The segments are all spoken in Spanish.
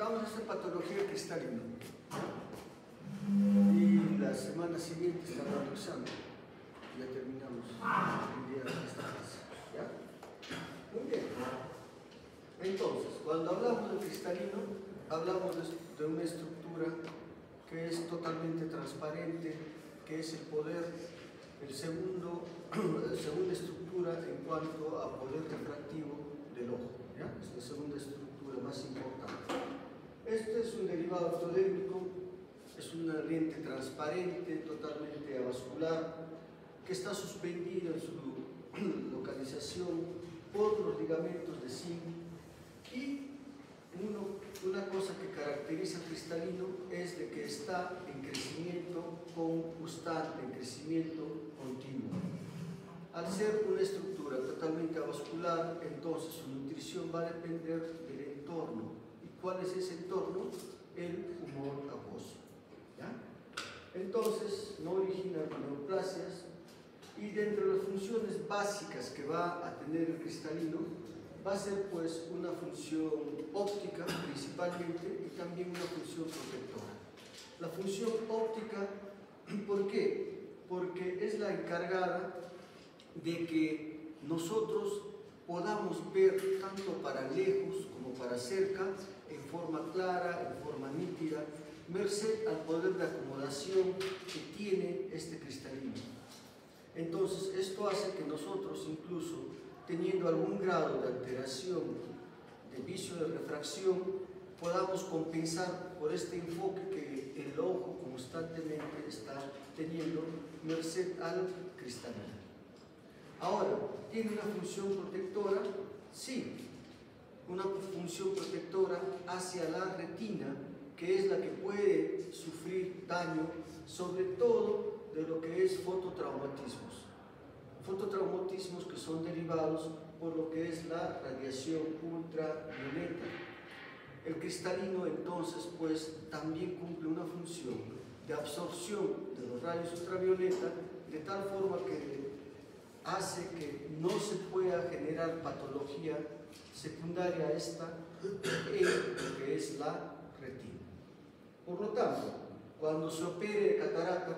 vamos a hacer patología cristalina. Y la semana siguiente está dando examen. Ya terminamos el día de esta clase. ¿Ya? Muy bien. Entonces, cuando hablamos de cristalino, hablamos de una estructura que es totalmente transparente, que es el poder, la segunda estructura en cuanto a poder refractivo del ojo. ¿Ya? Es la segunda estructura más importante. Este es un derivado ortodérmico, es una lente transparente, totalmente avascular, que está suspendida en su localización por los ligamentos de zinc. Y una cosa que caracteriza al cristalino es de que está en crecimiento constante, en crecimiento continuo. Al ser una estructura totalmente avascular, entonces su nutrición va a depender del entorno. ¿Y cuál es ese entorno? El humor acuoso. ¿Ya? Entonces, no origina neoplasias, y dentro de las funciones básicas que va a tener el cristalino, va a ser pues una función óptica principalmente y también una función protectora. La función óptica, ¿por qué? Porque es la encargada de que nosotros podamos ver tanto para lejos como para cerca, en forma clara, en forma nítida, merced al poder de acomodación que tiene este cristalino. Entonces, esto hace que nosotros, incluso teniendo algún grado de alteración, de vicio de refracción, podamos compensar por este enfoque que el ojo constantemente está teniendo merced al cristalino. Ahora, ¿tiene una función protectora? Sí, una función protectora hacia la retina, que es la que puede sufrir daño, sobre todo de lo que es fototraumatismos. Fototraumatismos que son derivados por lo que es la radiación ultravioleta. El cristalino entonces pues también cumple una función de absorción de los rayos ultravioleta de tal forma que hace que no se pueda generar patología secundaria a esta en lo que es la retina. Por lo tanto, cuando se opere catarata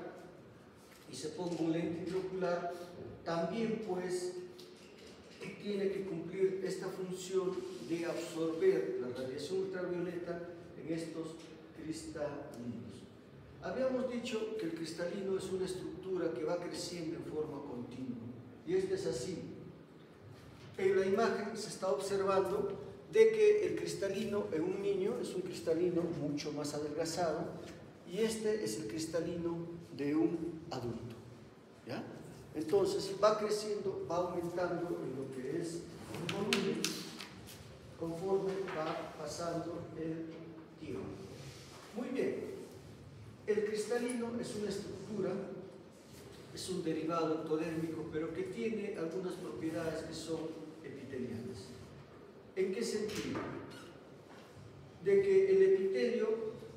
y se ponga un lente intraocular, también pues tiene que cumplir esta función de absorber la radiación ultravioleta en estos cristalinos. Habíamos dicho que el cristalino es una estructura que va creciendo en forma continua, y esto es así. En la imagen se está observando de que el cristalino en un niño es un cristalino mucho más adelgazado, y este es el cristalino de un adulto. ¿Ya? Entonces va creciendo, va aumentando en lo que es el volumen conforme va pasando el tiempo. Muy bien, el cristalino es una estructura, es un derivado ortodérmico, pero que tiene algunas propiedades que son epiteliales. ¿En qué sentido? De que el epitelio,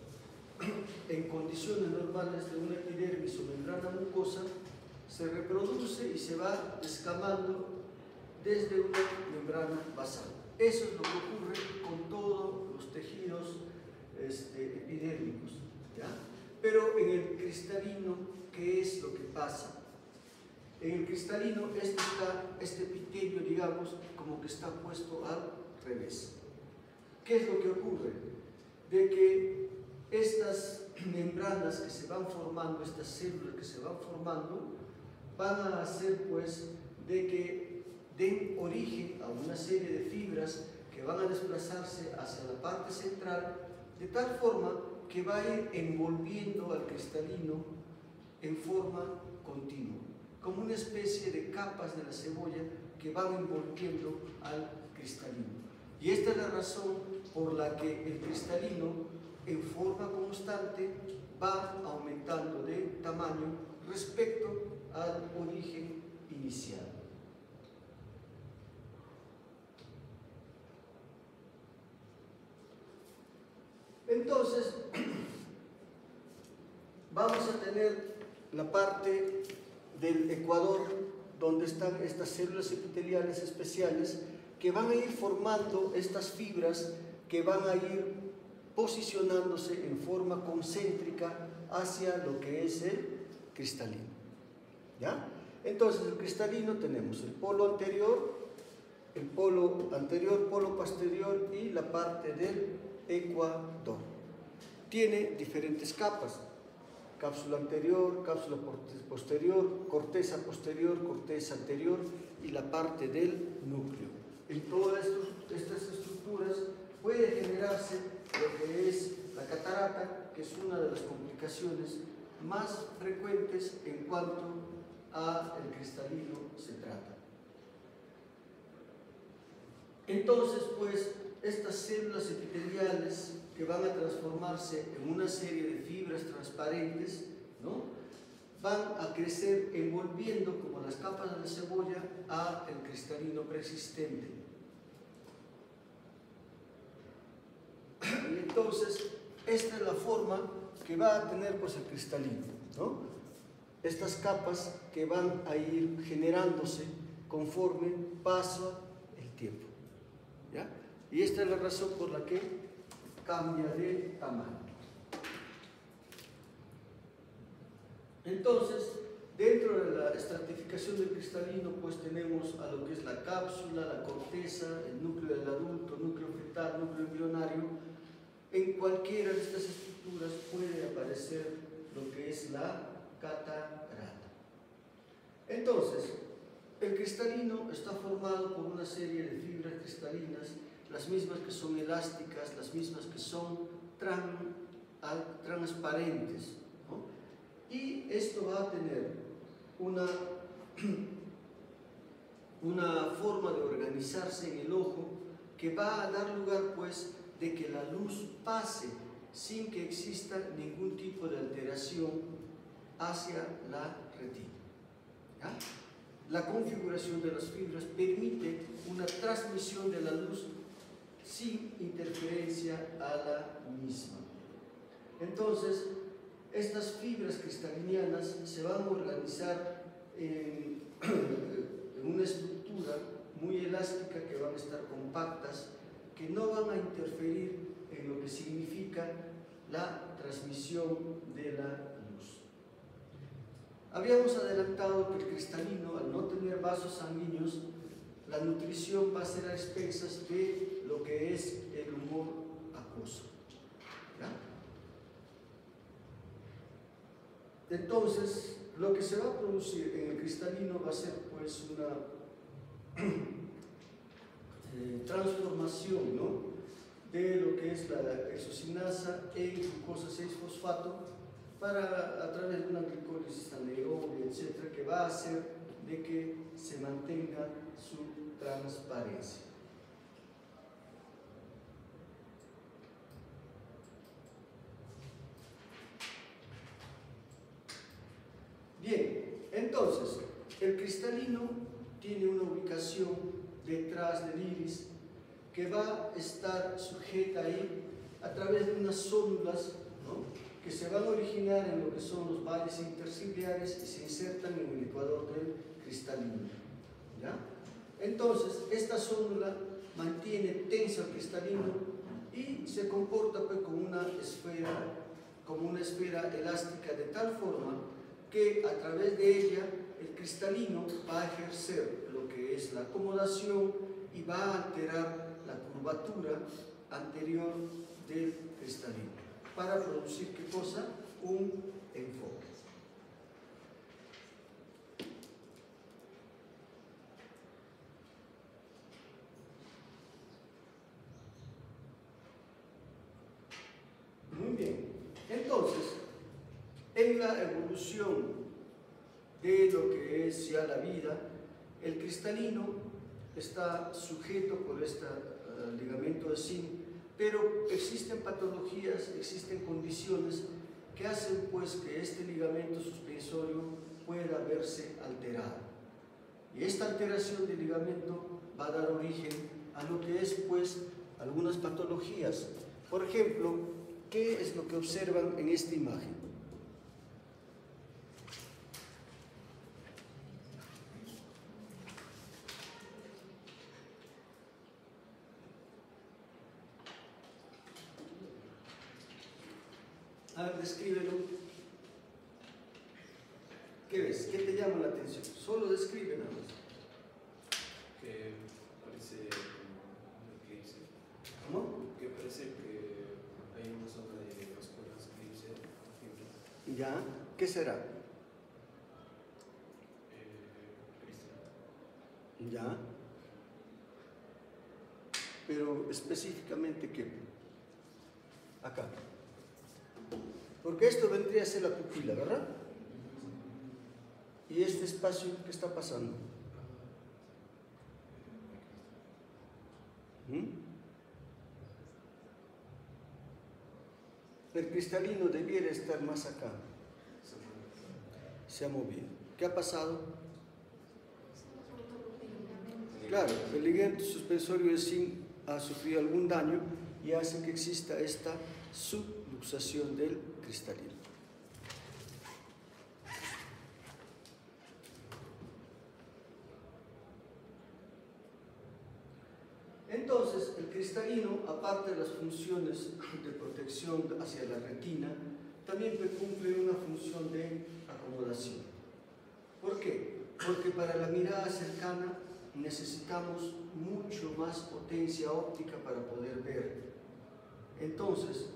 en condiciones normales de una epidermis o membrana mucosa, se reproduce y se va descamando desde una membrana basal. Eso es lo que ocurre con todos los tejidos epidérmicos, ¿ya? Pero en el cristalino, ¿qué es lo que pasa? En el cristalino este epitelio, digamos, como que está puesto al revés. ¿Qué es lo que ocurre? De que estas membranas que se van formando, estas células que se van formando, van a hacer pues de que den origen a una serie de fibras que van a desplazarse hacia la parte central, de tal forma que va a ir envolviendo al cristalino en forma continua, como una especie de capas de la cebolla que van envolviendo al cristalino. Y esta es la razón por la que el cristalino en forma constante va aumentando de tamaño respecto al origen inicial. Entonces, vamos a tener la parte del ecuador donde están estas células epiteliales especiales que van a ir formando estas fibras que van a ir posicionándose en forma concéntrica hacia lo que es el cristalino. ¿Ya? Entonces, el cristalino tenemos el polo anterior, polo posterior y la parte del ecuador. Tiene diferentes capas: cápsula anterior, cápsula posterior, corteza posterior, corteza anterior y la parte del núcleo. En todas estas estructuras puede generarse lo que es la catarata, que es una de las complicaciones más frecuentes en cuanto al cristalino se trata. Entonces, pues, estas células epiteliales que van a transformarse en una serie de fibras transparentes, ¿no?, van a crecer envolviendo, como las capas de la cebolla, al cristalino preexistente. Y entonces, esta es la forma que va a tener, pues, el cristalino, ¿no? Estas capas que van a ir generándose conforme pasa el tiempo, ¿ya? Y esta es la razón por la que cambia de tamaño. Entonces, dentro de la estratificación del cristalino, pues tenemos a lo que es la cápsula, la corteza, el núcleo del adulto, núcleo fetal, núcleo embrionario. En cualquiera de estas estructuras puede aparecer lo que es la catarata. Entonces, el cristalino está formado por una serie de fibras cristalinas, las mismas que son elásticas, las mismas que son transparentes, ¿no? Y esto va a tener una forma de organizarse en el ojo que va a dar lugar, pues, de que la luz pase sin que exista ningún tipo de alteración hacia la retina. ¿Ya? La configuración de las fibras permite una transmisión de la luz sin interferencia a la misma. Entonces, estas fibras cristalinianas se van a organizar en una estructura muy elástica, que van a estar compactas, que no van a interferir en lo que significa la transmisión de la luz. Habíamos adelantado que el cristalino, al no tener vasos sanguíneos, la nutrición va a ser a expensas de lo que es el humor acuoso. ¿Ya? Entonces, lo que se va a producir en el cristalino va a ser, pues, una transformación, ¿no?, de lo que es la exocinasa en glucosa 6-fosfato a través de una glicólisis anaerobia, etcétera, que va a hacer de que se mantenga su transparencia. Bien, entonces, el cristalino tiene una ubicación detrás del iris que va a estar sujeta ahí a través de unas células, ¿no?, que se van a originar en lo que son los valles interciliares y se insertan en el ecuador del cristalino. ¿Ya? Entonces, esta célula mantiene tenso el cristalino y se comporta, pues, como una esfera elástica, de tal forma que a través de ella el cristalino va a ejercer lo que es la acomodación y va a alterar la curvatura anterior del cristalino para producir, ¿qué cosa? Un enfoque. Muy bien. Entonces, en la evolución de lo que es ya la vida, el cristalino está sujeto por este ligamento de zinc, pero existen patologías, existen condiciones que hacen, pues, que este ligamento suspensorio pueda verse alterado. Y esta alteración del ligamento va a dar origen a lo que es, pues, algunas patologías. Por ejemplo, ¿qué es lo que observan en esta imagen? A ver, descríbelo. ¿Qué ves? ¿Qué te llama la atención? Solo describe nada más. Que parece como un eclipse. ¿Cómo? Que parece que hay una zona de oscuras eclipse. ¿Ya? ¿Qué será? Cristiano. ¿Ya? Pero específicamente, ¿qué? Acá. Porque esto vendría a ser la pupila, ¿verdad? ¿Y este espacio qué está pasando? El cristalino debiera estar más acá. Se ha movido. ¿Qué ha pasado? Claro, el ligamento suspensorio de zinc ha sufrido algún daño y hace que exista esta subluxación del cristalino. Entonces, el cristalino, aparte de las funciones de protección hacia la retina, también cumple una función de acomodación. ¿Por qué? Porque para la mirada cercana necesitamos mucho más potencia óptica para poder ver. Entonces,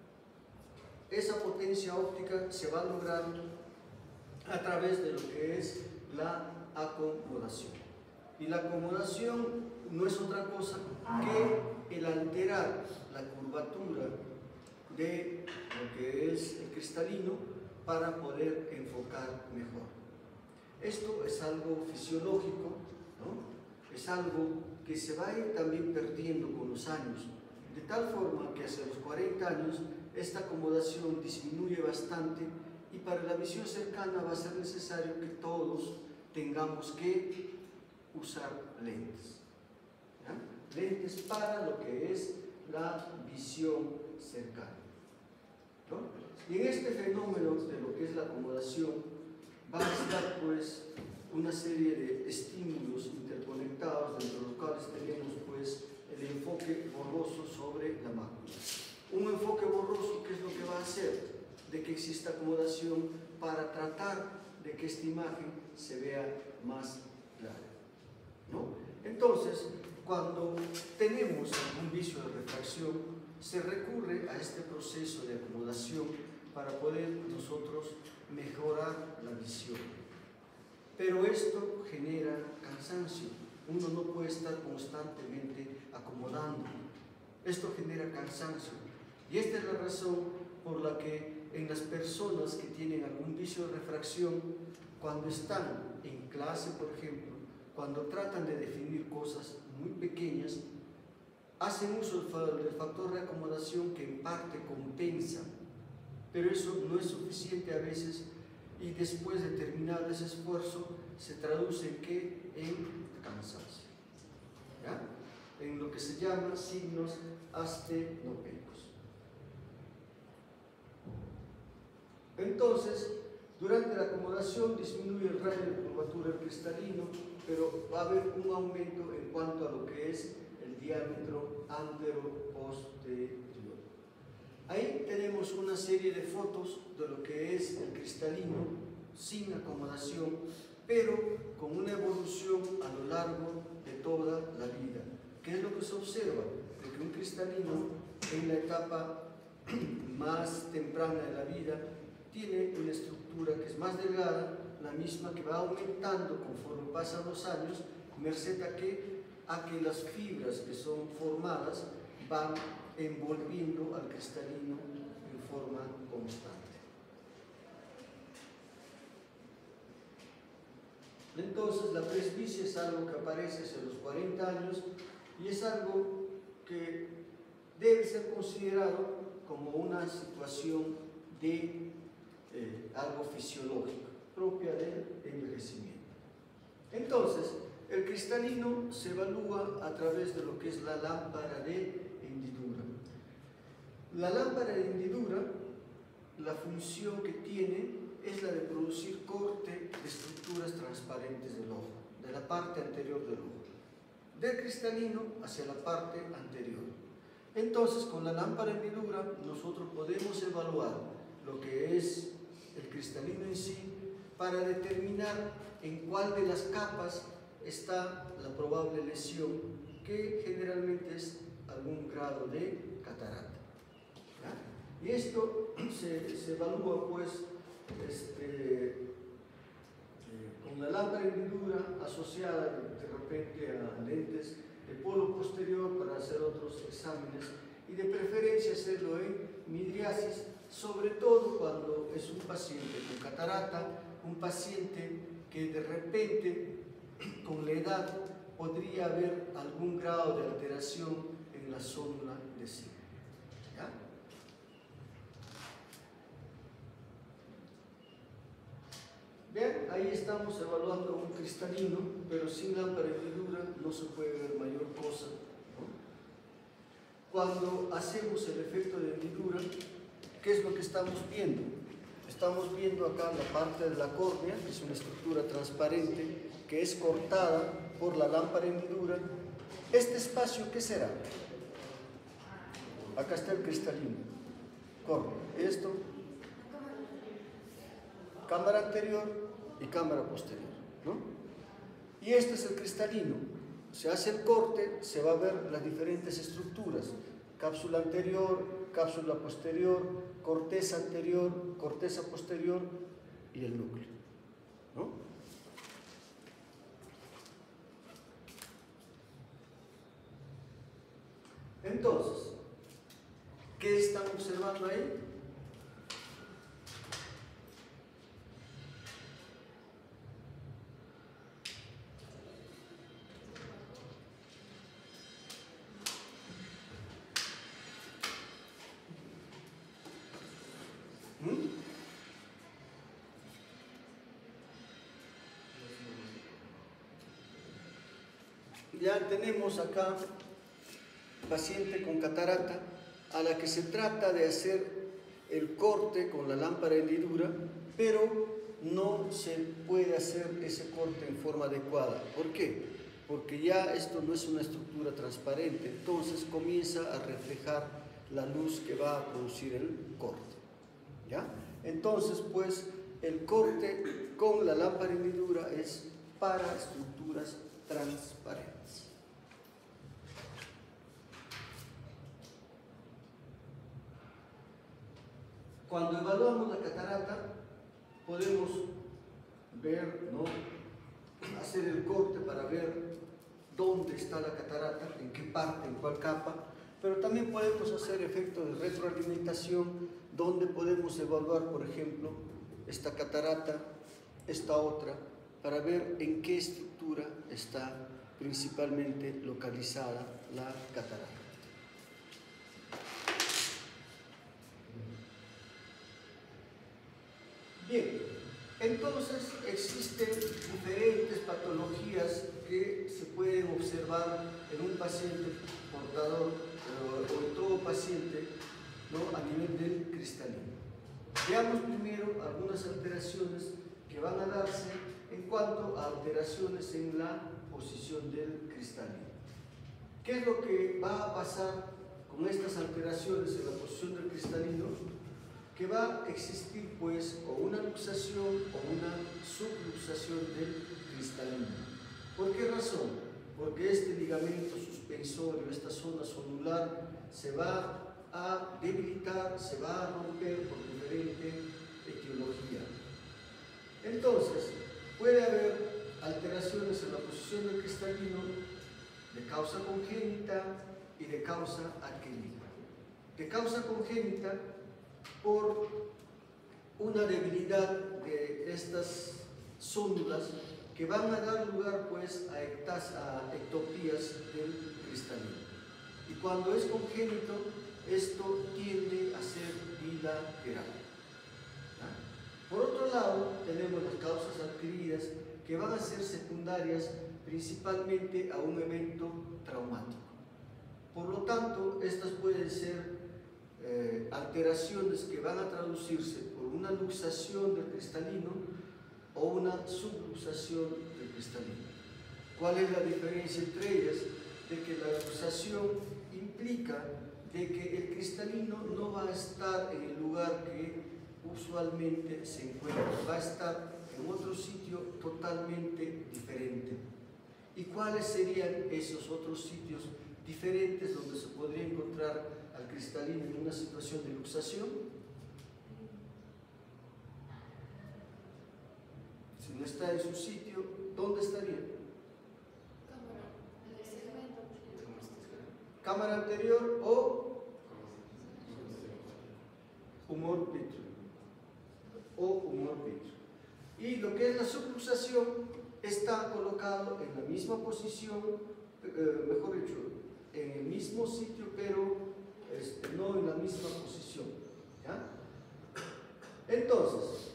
esa potencia óptica se va a lograr a través de lo que es la acomodación. Y la acomodación no es otra cosa que el alterar la curvatura de lo que es el cristalino para poder enfocar mejor. Esto es algo fisiológico, ¿no? Es algo que se va a ir también perdiendo con los años, de tal forma que hacia los 40 años esta acomodación disminuye bastante y para la visión cercana va a ser necesario que todos tengamos que usar lentes. ¿Ya? Lentes para lo que es la visión cercana, ¿no? Y en este fenómeno de lo que es la acomodación va a estar pues una serie de estímulos interconectados, dentro de los cuales tenemos pues el enfoque borroso sobre la mácula. Un enfoque borroso, ¿qué es lo que va a hacer? De que exista acomodación para tratar de que esta imagen se vea más clara, ¿no? Entonces, cuando tenemos algún vicio de refracción, se recurre a este proceso de acomodación para poder nosotros mejorar la visión. Pero esto genera cansancio. Uno no puede estar constantemente acomodando. Esto genera cansancio. Y esta es la razón por la que en las personas que tienen algún vicio de refracción, cuando están en clase, por ejemplo, cuando tratan de definir cosas muy pequeñas, hacen uso del factor de acomodación que en parte compensa, pero eso no es suficiente a veces y después de terminado ese esfuerzo se traduce en ¿qué? En cansancio, ¿ya? En lo que se llama signos astenopéicos. Entonces, durante la acomodación disminuye el radio de curvatura del cristalino, pero va a haber un aumento en cuanto a lo que es el diámetro antero-posterior. Ahí tenemos una serie de fotos de lo que es el cristalino sin acomodación, pero con una evolución a lo largo de toda la vida. ¿Qué es lo que se observa? De que un cristalino en la etapa más temprana de la vida tiene una estructura que es más delgada, la misma que va aumentando conforme pasan los años, merced a que las fibras que son formadas van envolviendo al cristalino en forma constante. Entonces, la presbicia es algo que aparece hacia los 40 años y es algo que debe ser considerado como una situación de algo fisiológico, propia del envejecimiento. Entonces, el cristalino se evalúa a través de lo que es la lámpara de hendidura. La lámpara de hendidura, la función que tiene es la de producir corte de estructuras transparentes del ojo, de la parte anterior del ojo, del cristalino hacia la parte anterior. Entonces, con la lámpara de hendidura nosotros podemos evaluar lo que es el cristalino en sí para determinar en cuál de las capas está la probable lesión, que generalmente es algún grado de catarata. ¿Ya? Y esto se evalúa pues con la lámpara de hendidura asociada de repente a lentes de polo posterior para hacer otros exámenes, y de preferencia hacerlo en midriasis, sobre todo cuando es un paciente con catarata, un paciente que de repente con la edad podría haber algún grado de alteración en la zónula de cine. ¿Ya? Bien, ahí estamos evaluando un cristalino, pero sin lámpara de hendidura no se puede ver mayor cosa, ¿no? Cuando hacemos el efecto de hendidura, ¿qué es lo que estamos viendo? Estamos viendo acá la parte de la córnea, que es una estructura transparente, que es cortada por la lámpara de hendidura. ¿Este espacio qué será? Acá está el cristalino, córnea. Esto, cámara anterior y cámara posterior, ¿no? Y este es el cristalino. Se hace el corte, se va a ver las diferentes estructuras: cápsula anterior, cápsula posterior, corteza anterior, corteza posterior y el núcleo, ¿no? Entonces, ¿qué están observando ahí? Ya tenemos acá paciente con catarata a la que se trata de hacer el corte con la lámpara de hendidura, pero no se puede hacer ese corte en forma adecuada. ¿Por qué? Porque ya esto no es una estructura transparente, entonces comienza a reflejar la luz que va a producir el corte. ¿Ya? Entonces, pues, el corte con la lámpara de hendidura es para estructuras transparentes. Cuando evaluamos la catarata, podemos ver, ¿no?, hacer el corte para ver dónde está la catarata, en qué parte, en cuál capa, pero también podemos hacer efectos de retroalimentación, donde podemos evaluar, por ejemplo, esta catarata, esta otra, para ver en qué estructura está principalmente localizada la catarata. Bien, entonces existen diferentes patologías que se pueden observar en un paciente portador o en todo paciente, ¿no?, a nivel del cristalino. Veamos primero algunas alteraciones que van a darse en cuanto a alteraciones en la posición del cristalino. ¿Qué es lo que va a pasar con estas alteraciones en la posición del cristalino? Que va a existir pues o una luxación o una subluxación del cristalino. ¿Por qué razón? Porque este ligamento suspensorio, esta zona sonular, se va a debilitar, se va a romper por diferente etiología. Entonces, puede haber alteraciones en la posición del cristalino de causa congénita y de causa adquirida. De causa congénita por una debilidad de estas zónulas que van a dar lugar pues a ectopías del cristalino. Y cuando es congénito, esto tiende a ser bilateral. Por otro lado, tenemos las causas adquiridas que van a ser secundarias principalmente a un evento traumático. Por lo tanto, estas pueden ser alteraciones que van a traducirse por una luxación del cristalino o una subluxación del cristalino. ¿Cuál es la diferencia entre ellas? De que la luxación implica de que el cristalino no va a estar en el lugar que usualmente se encuentra, va a estar en otro sitio totalmente diferente. ¿Y cuáles serían esos otros sitios diferentes donde se podría encontrar al cristalino en una situación de luxación? Si no está en su sitio, ¿dónde estaría? Cámara anterior o humor vítreo. Y lo que es la subluxación está colocado en la misma posición, mejor dicho, en el mismo sitio, pero no en la misma posición. ¿Ya? Entonces,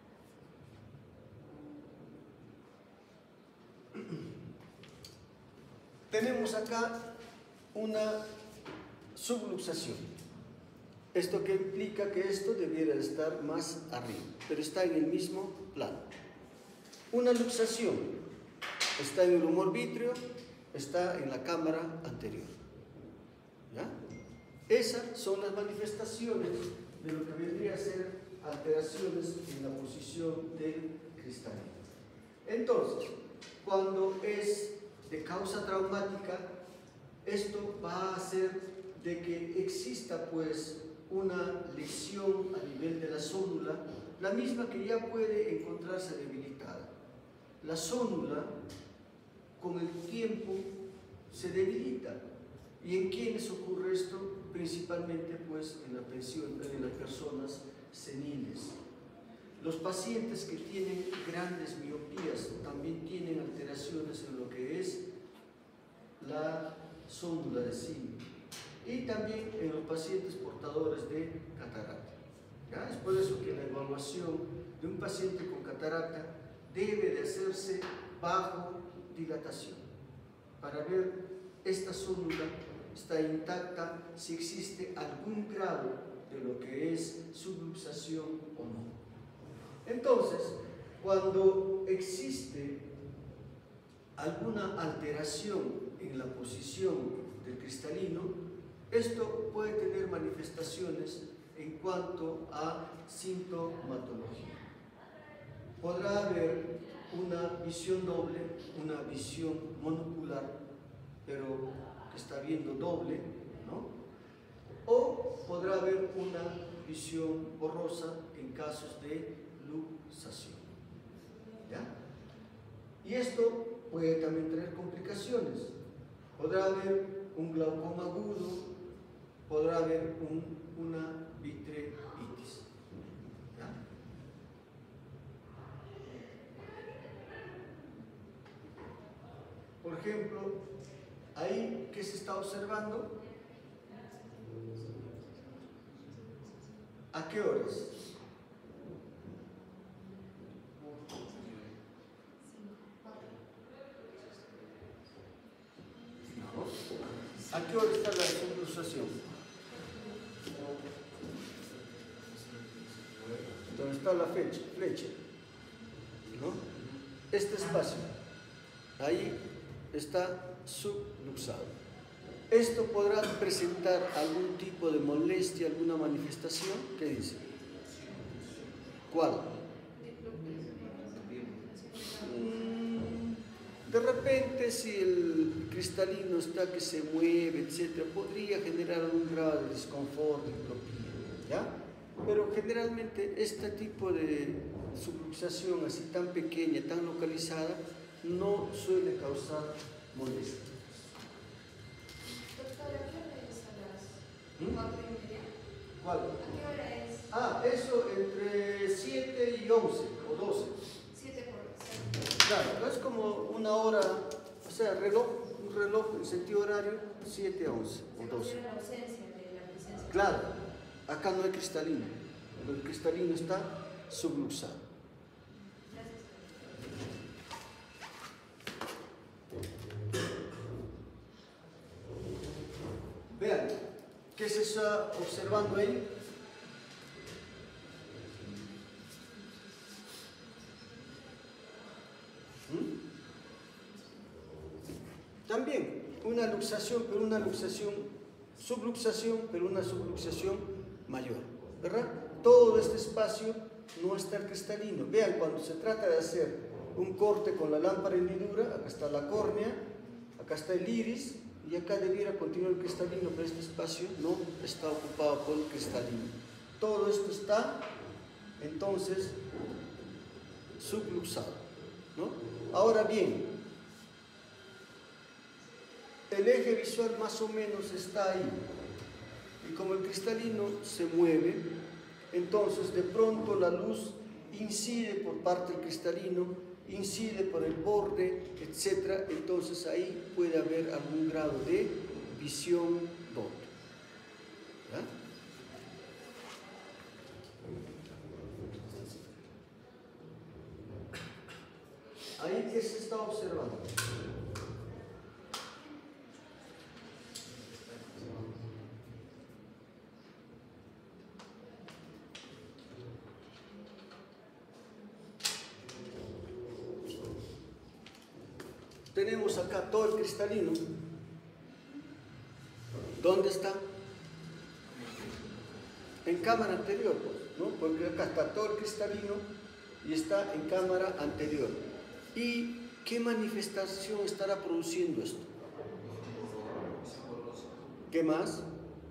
tenemos acá una subluxación. Esto que implica que esto debiera estar más arriba, pero está en el mismo plano. Una luxación está en el humor vítreo, está en la cámara anterior. ¿Ya? Esas son las manifestaciones de lo que vendría a ser alteraciones en la posición del cristalino. Entonces, cuando es de causa traumática, esto va a hacer de que exista pues una lesión a nivel de la zónula, la misma que ya puede encontrarse debilitada. La zónula con el tiempo se debilita. ¿Y en quiénes ocurre esto? Principalmente pues en las personas seniles. Los pacientes que tienen grandes miopías también tienen alteraciones en lo que es la zónula de cine, y también en los pacientes portadores de catarata. ¿Ya? Es por eso que la evaluación de un paciente con catarata debe de hacerse bajo dilatación para ver esta zónula está intacta, si existe algún grado de lo que es subluxación o no. Entonces, cuando existe alguna alteración en la posición del cristalino, esto puede tener manifestaciones en cuanto a sintomatología. Podrá haber una visión doble, una visión monocular, pero que está viendo doble, ¿no? O podrá haber una visión borrosa en casos de luxación. ¿Ya? Y esto puede también tener complicaciones. Podrá haber un glaucoma agudo, podrá haber una vitreitis. ¿Ya? Por ejemplo, ahí, ¿qué se está observando? ¿A qué horas? ¿A qué hora está la subluxación? ¿Dónde está la flecha? ¿No? Este espacio, ahí está subluxado. Esto podrá presentar algún tipo de molestia, alguna manifestación. ¿Qué dice? ¿Cuál? De repente, si el cristalino está que se mueve, etc., podría generar algún grado de desconfort, de diplopía, ¿ya? Pero generalmente este tipo de subluxación así tan pequeña, tan localizada, no suele causar molestia. Doctora, ¿qué hora es a las 4:30? ¿Cuál? ¿A qué hora es? Ah, eso entre 7 y 11 o 12. 7 por 6. Claro, es como una hora, o sea, un reloj en sentido horario, 7 a 11 o 12. Se la ausencia de la presencia. Claro, acá no hay cristalino, el cristalino está subluxado. Gracias. Vean, ¿qué se está observando ahí? También una luxación, pero una luxación, subluxación, pero una subluxación mayor, ¿verdad? todo este espacio no está el cristalino. Vean, cuando se trata de hacer un corte con la lámpara hendidura, acá está la córnea, acá está el iris, y acá debiera continuar el cristalino, pero este espacio no está ocupado por el cristalino. Todo esto está, entonces, subluxado, ¿no? Ahora bien, el eje visual más o menos está ahí, y como el cristalino se mueve, entonces de pronto la luz incide por parte del cristalino, incide por el borde, etc. Entonces ahí puede haber algún grado de visión doble. ¿Ya? Ahí que se está observando. Tenemos acá todo el cristalino. ¿Dónde está? En cámara anterior, ¿no? Porque acá está todo el cristalino y está en cámara anterior. ¿Y qué manifestación estará produciendo esto? ¿Qué más?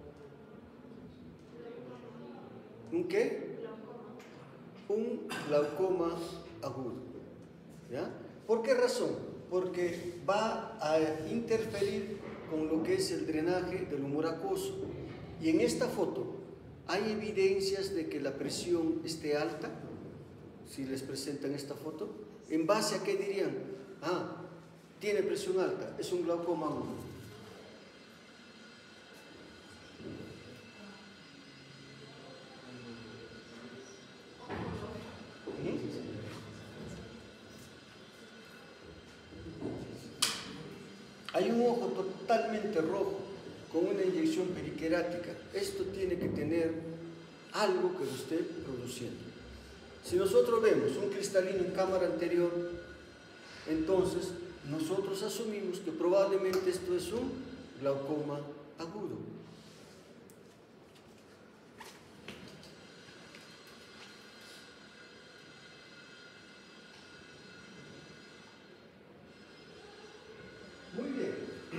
¿Un qué? Un glaucoma agudo. ¿Ya? ¿Por qué razón? Porque va a interferir con lo que es el drenaje del humor acuoso. Y en esta foto hay evidencias de que la presión esté alta, si les presentan esta foto. ¿En base a qué dirían? Ah, tiene presión alta, es un glaucoma agudo. Hay un ojo totalmente rojo con una inyección periquerática. Esto tiene que tener algo que lo esté produciendo. Si nosotros vemos un cristalino en cámara anterior, entonces nosotros asumimos que probablemente esto es un glaucoma agudo. Muy bien.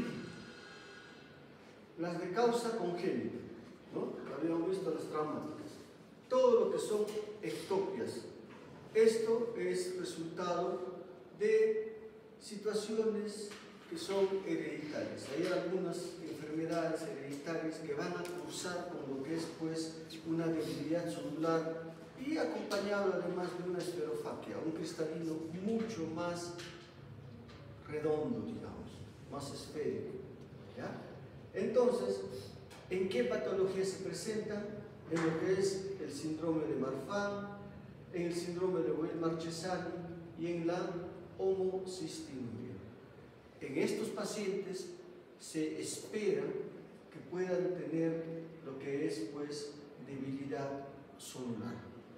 Las de causa congénita, ¿no? Habíamos visto las traumáticas. Todo lo que son ectopias. Esto es resultado de situaciones que son hereditarias. Hay algunas enfermedades hereditarias que van a cursar con lo que es, pues, una debilidad celular y acompañado además de una esferofaquia, un cristalino mucho más redondo, digamos, más esférico. ¿Ya? Entonces, ¿en qué patología se presentan? En lo que es el síndrome de Marfan, en el síndrome de Weilmar-Chesaning y en la homocistinuria. En estos pacientes se espera que puedan tener lo que es, pues, debilidad celular.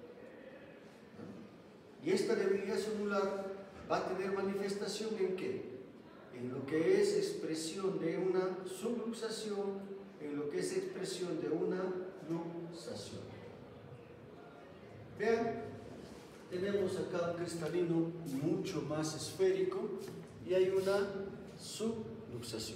¿No? Y esta debilidad celular va a tener manifestación ¿en qué? En lo que es expresión de una subluxación, en lo que es expresión de una luxación. Vean, tenemos acá un cristalino mucho más esférico y hay una subluxación.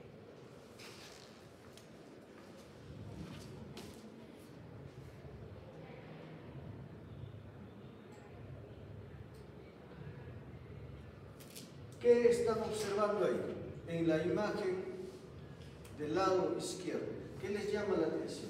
¿Qué están observando ahí? En la imagen del lado izquierdo. ¿Qué les llama la atención?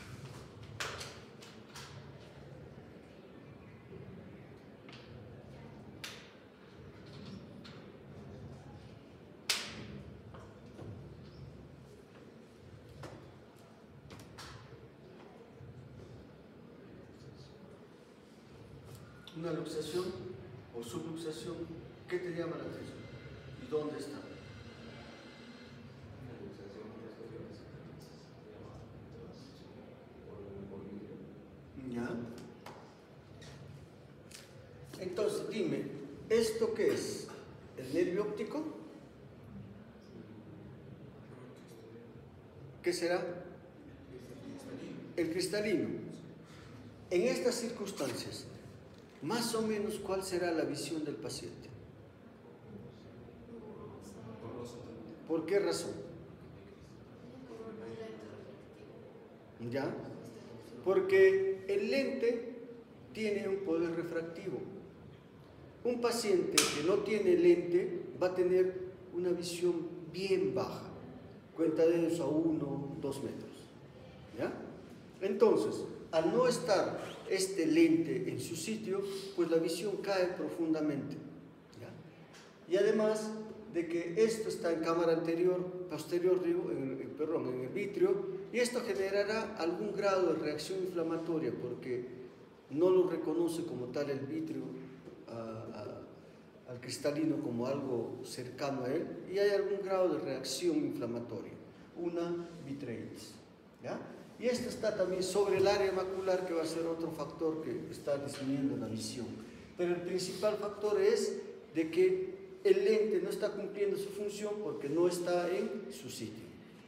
Una luxación o subluxación, ¿qué te llama la atención? ¿Y dónde está? ¿Ya? Entonces, dime, ¿esto qué es? ¿El nervio óptico? ¿Qué será? El cristalino. En estas circunstancias, más o menos, ¿cuál será la visión del paciente? ¿Por qué razón? ¿Ya? Porque el lente tiene un poder refractivo. Un paciente que no tiene lente va a tener una visión bien baja, cuenta de eso a 1, 2 metros. ¿Ya? Entonces, al no estar este lente en su sitio, pues la visión cae profundamente. ¿Ya? Y además de que esto está en cámara posterior, digo, en el vitrio, y esto generará algún grado de reacción inflamatoria porque no lo reconoce como tal el vitrio al cristalino como algo cercano a él, y hay algún grado de reacción inflamatoria, una vitreitis. ¿Ya? Y esto está también sobre el área macular, que va a ser otro factor que está disminuyendo la visión. Pero el principal factor es de que el lente no está cumpliendo su función porque no está en su sitio.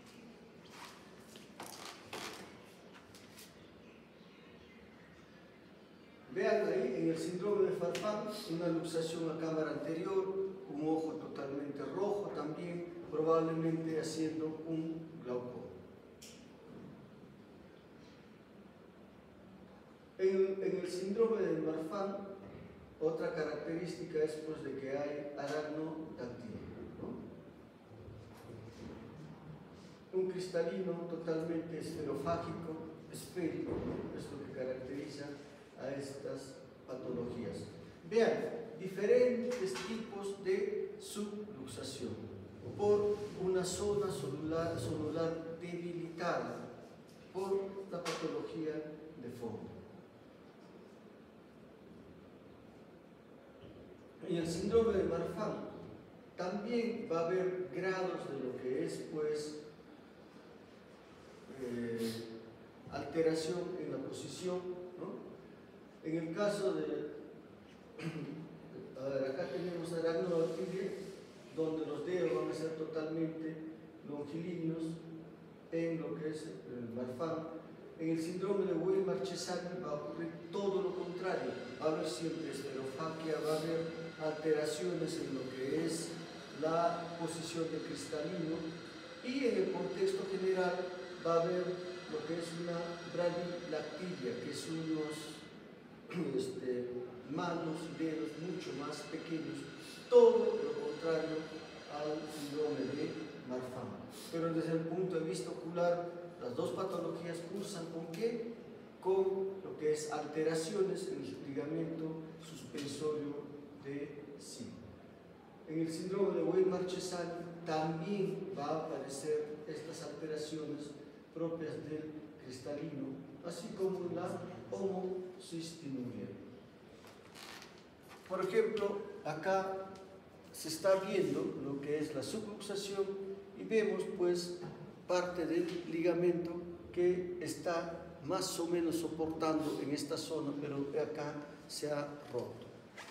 Vean ahí en el síndrome de Farfán una luxación a cámara anterior, un ojo totalmente rojo también, probablemente haciendo un glaucoma. En el síndrome de Marfan, otra característica es pues de que hay aranodactilia, ¿no? Un cristalino totalmente esferofágico, esférico, es lo que caracteriza a estas patologías. Vean, diferentes tipos de subluxación por una zona celular debilitada por la patología de fondo. En el síndrome de Marfan también va a haber grados de lo que es pues alteración en la posición, ¿no? En el caso de, a ver, acá tenemos aranodactilia, donde los dedos van a ser totalmente longilíneos en lo que es el Marfan. En el síndrome de Weimar-Chesaning va a ocurrir todo lo contrario, va a haber siempre esferofagia, va a haber alteraciones en lo que es la posición del cristalino, y en el contexto general va a haber lo que es una bradilactilia, que es unos manos y dedos mucho más pequeños, todo lo contrario al síndrome de Marfan. Pero desde el punto de vista ocular, las dos patologías cursan ¿con qué? Con lo que es alteraciones en el ligamento suspensorio de sí. En el síndrome de Weimar-Chesaning también va a aparecer estas alteraciones propias del cristalino, así como la homocistinuria. Por ejemplo, acá se está viendo lo que es la subluxación y vemos pues parte del ligamento que está más o menos soportando en esta zona, pero acá se ha roto.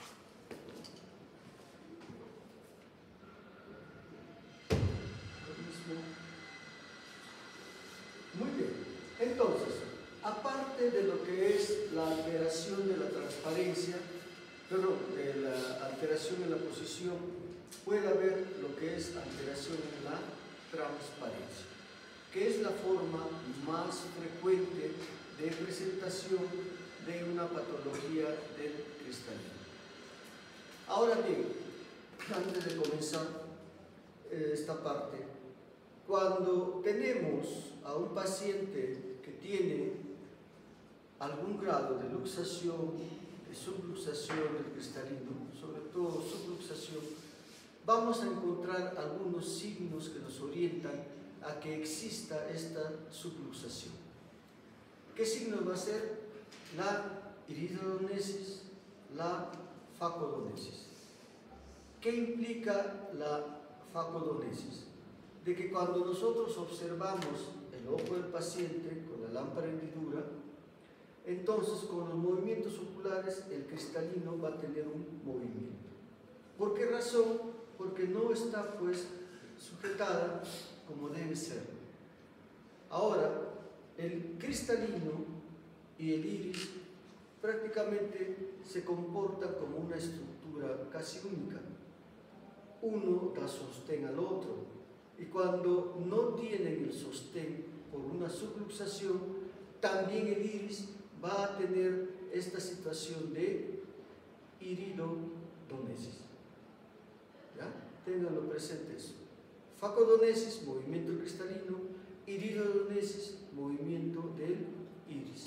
Muy bien, entonces, aparte de lo que es la alteración de la transparencia, de la alteración en la posición, puede haber lo que es alteración en la transparencia, que es la forma más frecuente de presentación de una patología del cristalino. Ahora bien, antes de comenzar esta parte, cuando tenemos a un paciente que tiene algún grado de luxación, de subluxación del cristalino, sobre todo subluxación, vamos a encontrar algunos signos que nos orientan a que exista esta subluxación. ¿Qué signos va a ser? La iridodonesis, la facodonesis. ¿Qué implica la facodonesis? De que cuando nosotros observamos el ojo del paciente con la lámpara hendidura, entonces con los movimientos oculares el cristalino va a tener un movimiento. ¿Por qué razón? Porque no está pues sujetada como debe ser. Ahora, el cristalino y el iris prácticamente se comportan como una estructura casi única. Uno da sostén al otro, y cuando no tienen el sostén por una subluxación, también el iris va a tener esta situación de iridodonesis. ¿Ya? Ténganlo presente eso. Facodonesis, movimiento cristalino; iridodonesis, movimiento del iris.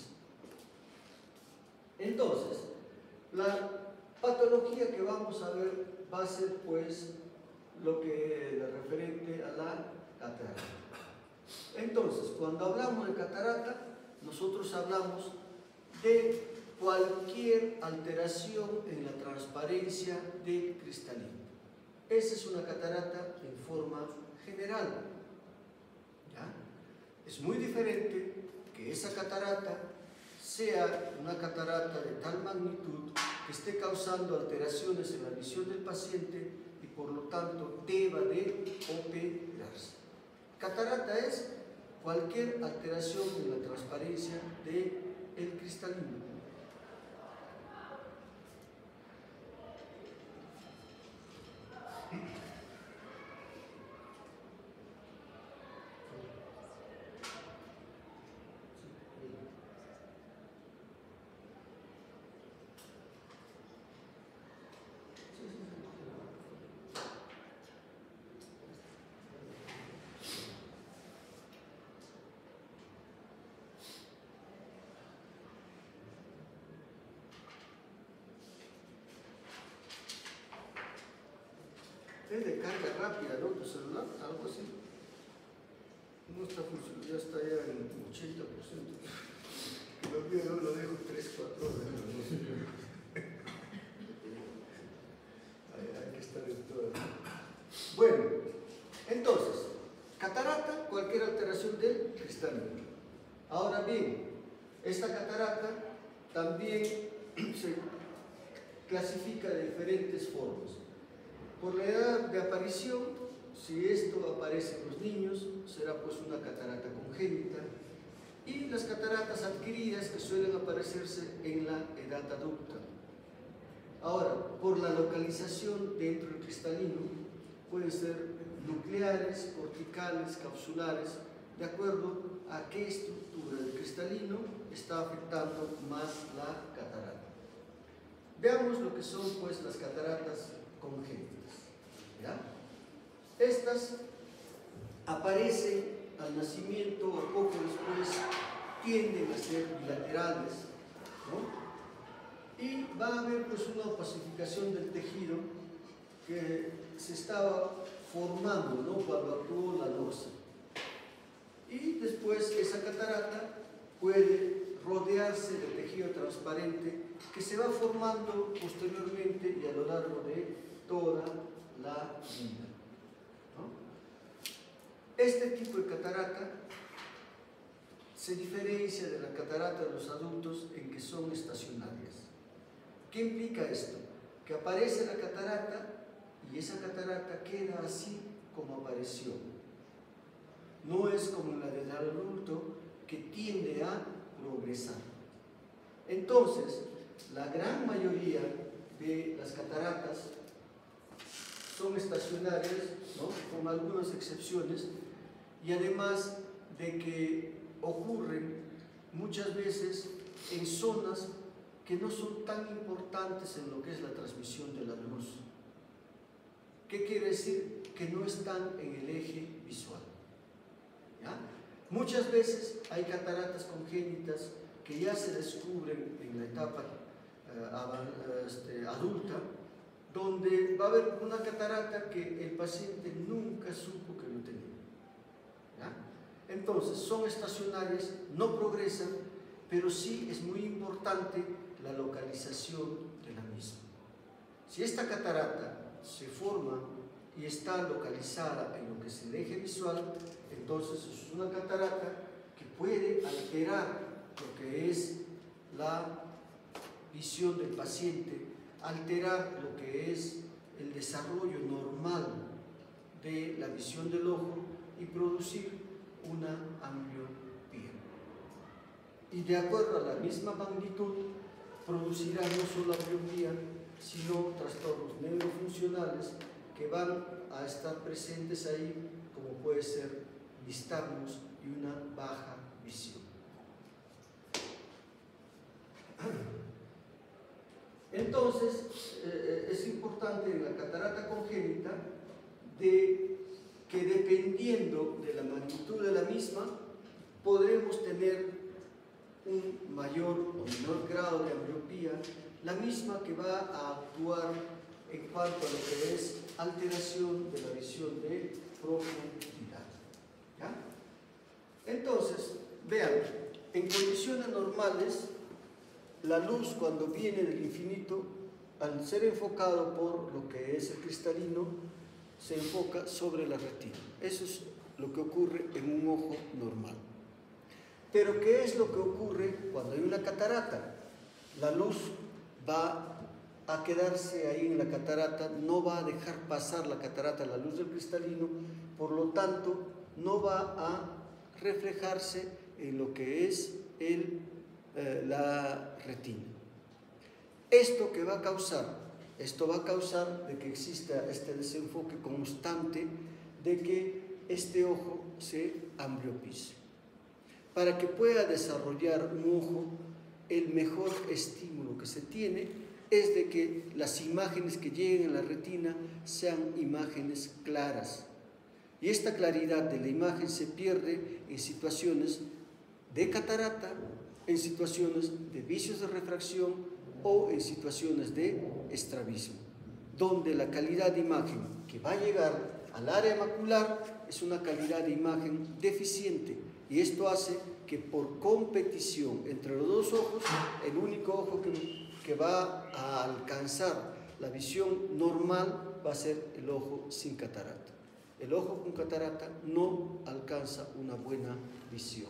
Entonces, la patología que vamos a ver va a ser pues lo que es referente a la catarata. Entonces, cuando hablamos de catarata, nosotros hablamos de cualquier alteración en la transparencia del cristalino. Esa es una catarata en forma general. ¿Ya? Es muy diferente que esa catarata sea una catarata de tal magnitud que esté causando alteraciones en la visión del paciente y por lo tanto deba de operarse. Catarata es cualquier alteración en la transparencia del cristalino. Es de carga rápida, ¿no? Tu celular, algo así. No está funcionando, ya está ya en 80%. Lo mío no lo dejo 3-4 horas. No sé. Hay que estar en todo. Bueno, entonces, catarata, cualquier alteración del cristalino. Ahora bien, esta catarata también se clasifica de diferentes formas. Por la edad de aparición, si esto aparece en los niños, será pues una catarata congénita, y las cataratas adquiridas que suelen aparecerse en la edad adulta. Ahora, por la localización dentro del cristalino, pueden ser nucleares, corticales, capsulares, de acuerdo a qué estructura del cristalino está afectando más la catarata. Veamos lo que son pues las cataratas congénitas. ¿Ya? Estas aparecen al nacimiento o poco después, tienden a ser bilaterales, ¿no? Y va a haber pues una opacificación del tejido que se estaba formando, ¿no?, cuando actuó la losa. Y después esa catarata puede rodearse de tejido transparente que se va formando posteriormente y a lo largo de toda la vida, ¿no? Este tipo de catarata se diferencia de la catarata de los adultos en que son estacionarias. ¿Qué implica esto? Que aparece la catarata y esa catarata queda así como apareció. No es como la del adulto, que tiende a progresar. Entonces, la gran mayoría de las cataratas son estacionarias, ¿no?, con algunas excepciones, y además de que ocurren muchas veces en zonas que no son tan importantes en lo que es la transmisión de la luz. ¿Qué quiere decir? Que no están en el eje visual. ¿Ya? Muchas veces hay cataratas congénitas que ya se descubren en la etapa adulta, donde va a haber una catarata que el paciente nunca supo que lo tenía. ¿Ya? Entonces, son estacionarias, no progresan, pero sí es muy importante la localización de la misma. Si esta catarata se forma y está localizada en lo que es el eje visual, entonces es una catarata que puede alterar lo que es la visión del paciente, alterar lo que es el desarrollo normal de la visión del ojo y producir una ambliopía. Y de acuerdo a la misma magnitud, producirá no solo ambliopía, sino trastornos neurofuncionales que van a estar presentes ahí, como puede ser nistagmus y una baja visión. Entonces, es importante en la catarata congénita que dependiendo de la magnitud de la misma, podremos tener un mayor o menor grado de ambliopía, la misma que va a actuar en cuanto a lo que es alteración de la visión de profundidad. ¿Ya? Entonces, vean, en condiciones normales, la luz cuando viene del infinito, al ser enfocado por lo que es el cristalino, se enfoca sobre la retina. Eso es lo que ocurre en un ojo normal. Pero ¿qué es lo que ocurre cuando hay una catarata? La luz va a quedarse ahí en la catarata, no va a dejar pasar la catarata, la luz del cristalino, por lo tanto no va a reflejarse en lo que es la retina. ¿Esto qué va a causar? Esto va a causar de que exista este desenfoque constante de que este ojo se ambliopice. Para que pueda desarrollar un ojo, el mejor estímulo que se tiene es de que las imágenes que lleguen a la retina sean imágenes claras. Y esta claridad de la imagen se pierde en situaciones de catarata, en situaciones de vicios de refracción o en situaciones de estrabismo, donde la calidad de imagen que va a llegar al área macular es una calidad de imagen deficiente, y esto hace que por competición entre los dos ojos, el único ojo que va a alcanzar la visión normal va a ser el ojo sin catarata. El ojo con catarata no alcanza una buena visión.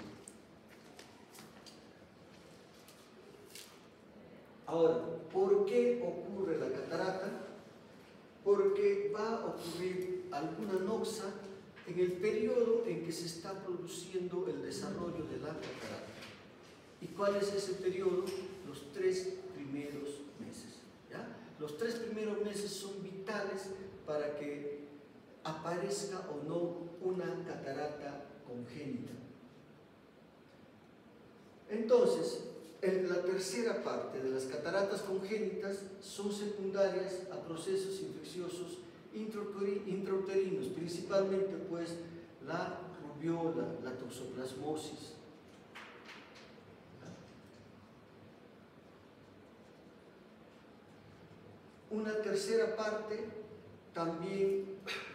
Ahora, ¿por qué ocurre la catarata? Porque va a ocurrir alguna noxa en el periodo en que se está produciendo el desarrollo de la catarata. ¿Y cuál es ese periodo? Los 3 primeros meses. ¿Ya? Los 3 primeros meses son vitales para que aparezca o no una catarata congénita. Entonces, la tercera parte de las cataratas congénitas son secundarias a procesos infecciosos intrauterinos, principalmente pues la rubiola, la toxoplasmosis. Una tercera parte también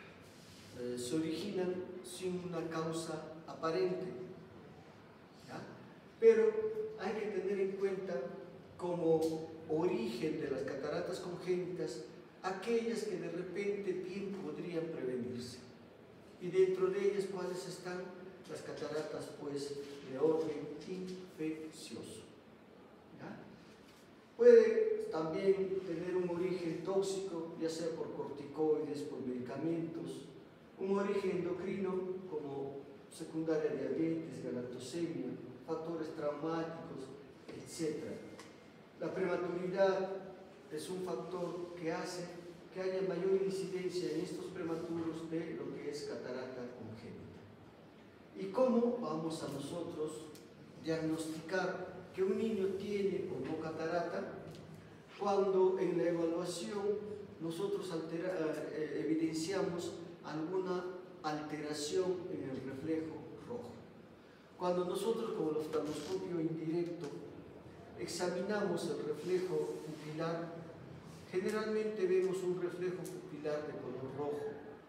se originan sin una causa aparente, ¿ya? Pero hay que tener en cuenta como origen de las cataratas congénitas aquellas que de repente bien podrían prevenirse. Y dentro de ellas, ¿cuáles están? Las cataratas pues de orden infeccioso. ¿Ya? Puede también tener un origen tóxico, ya sea por corticoides, por medicamentos, un origen endocrino como secundaria diabetes, galactosemia, factores traumáticos, etc. La prematuridad es un factor que hace que haya mayor incidencia en estos prematuros de lo que es catarata congénita. ¿Y cómo vamos a nosotros diagnosticar que un niño tiene o no catarata? Cuando en la evaluación nosotros evidenciamos alguna alteración en el reflejo rojo. Cuando nosotros con el oftalmoscopio indirecto examinamos el reflejo pupilar, generalmente vemos un reflejo pupilar de color rojo.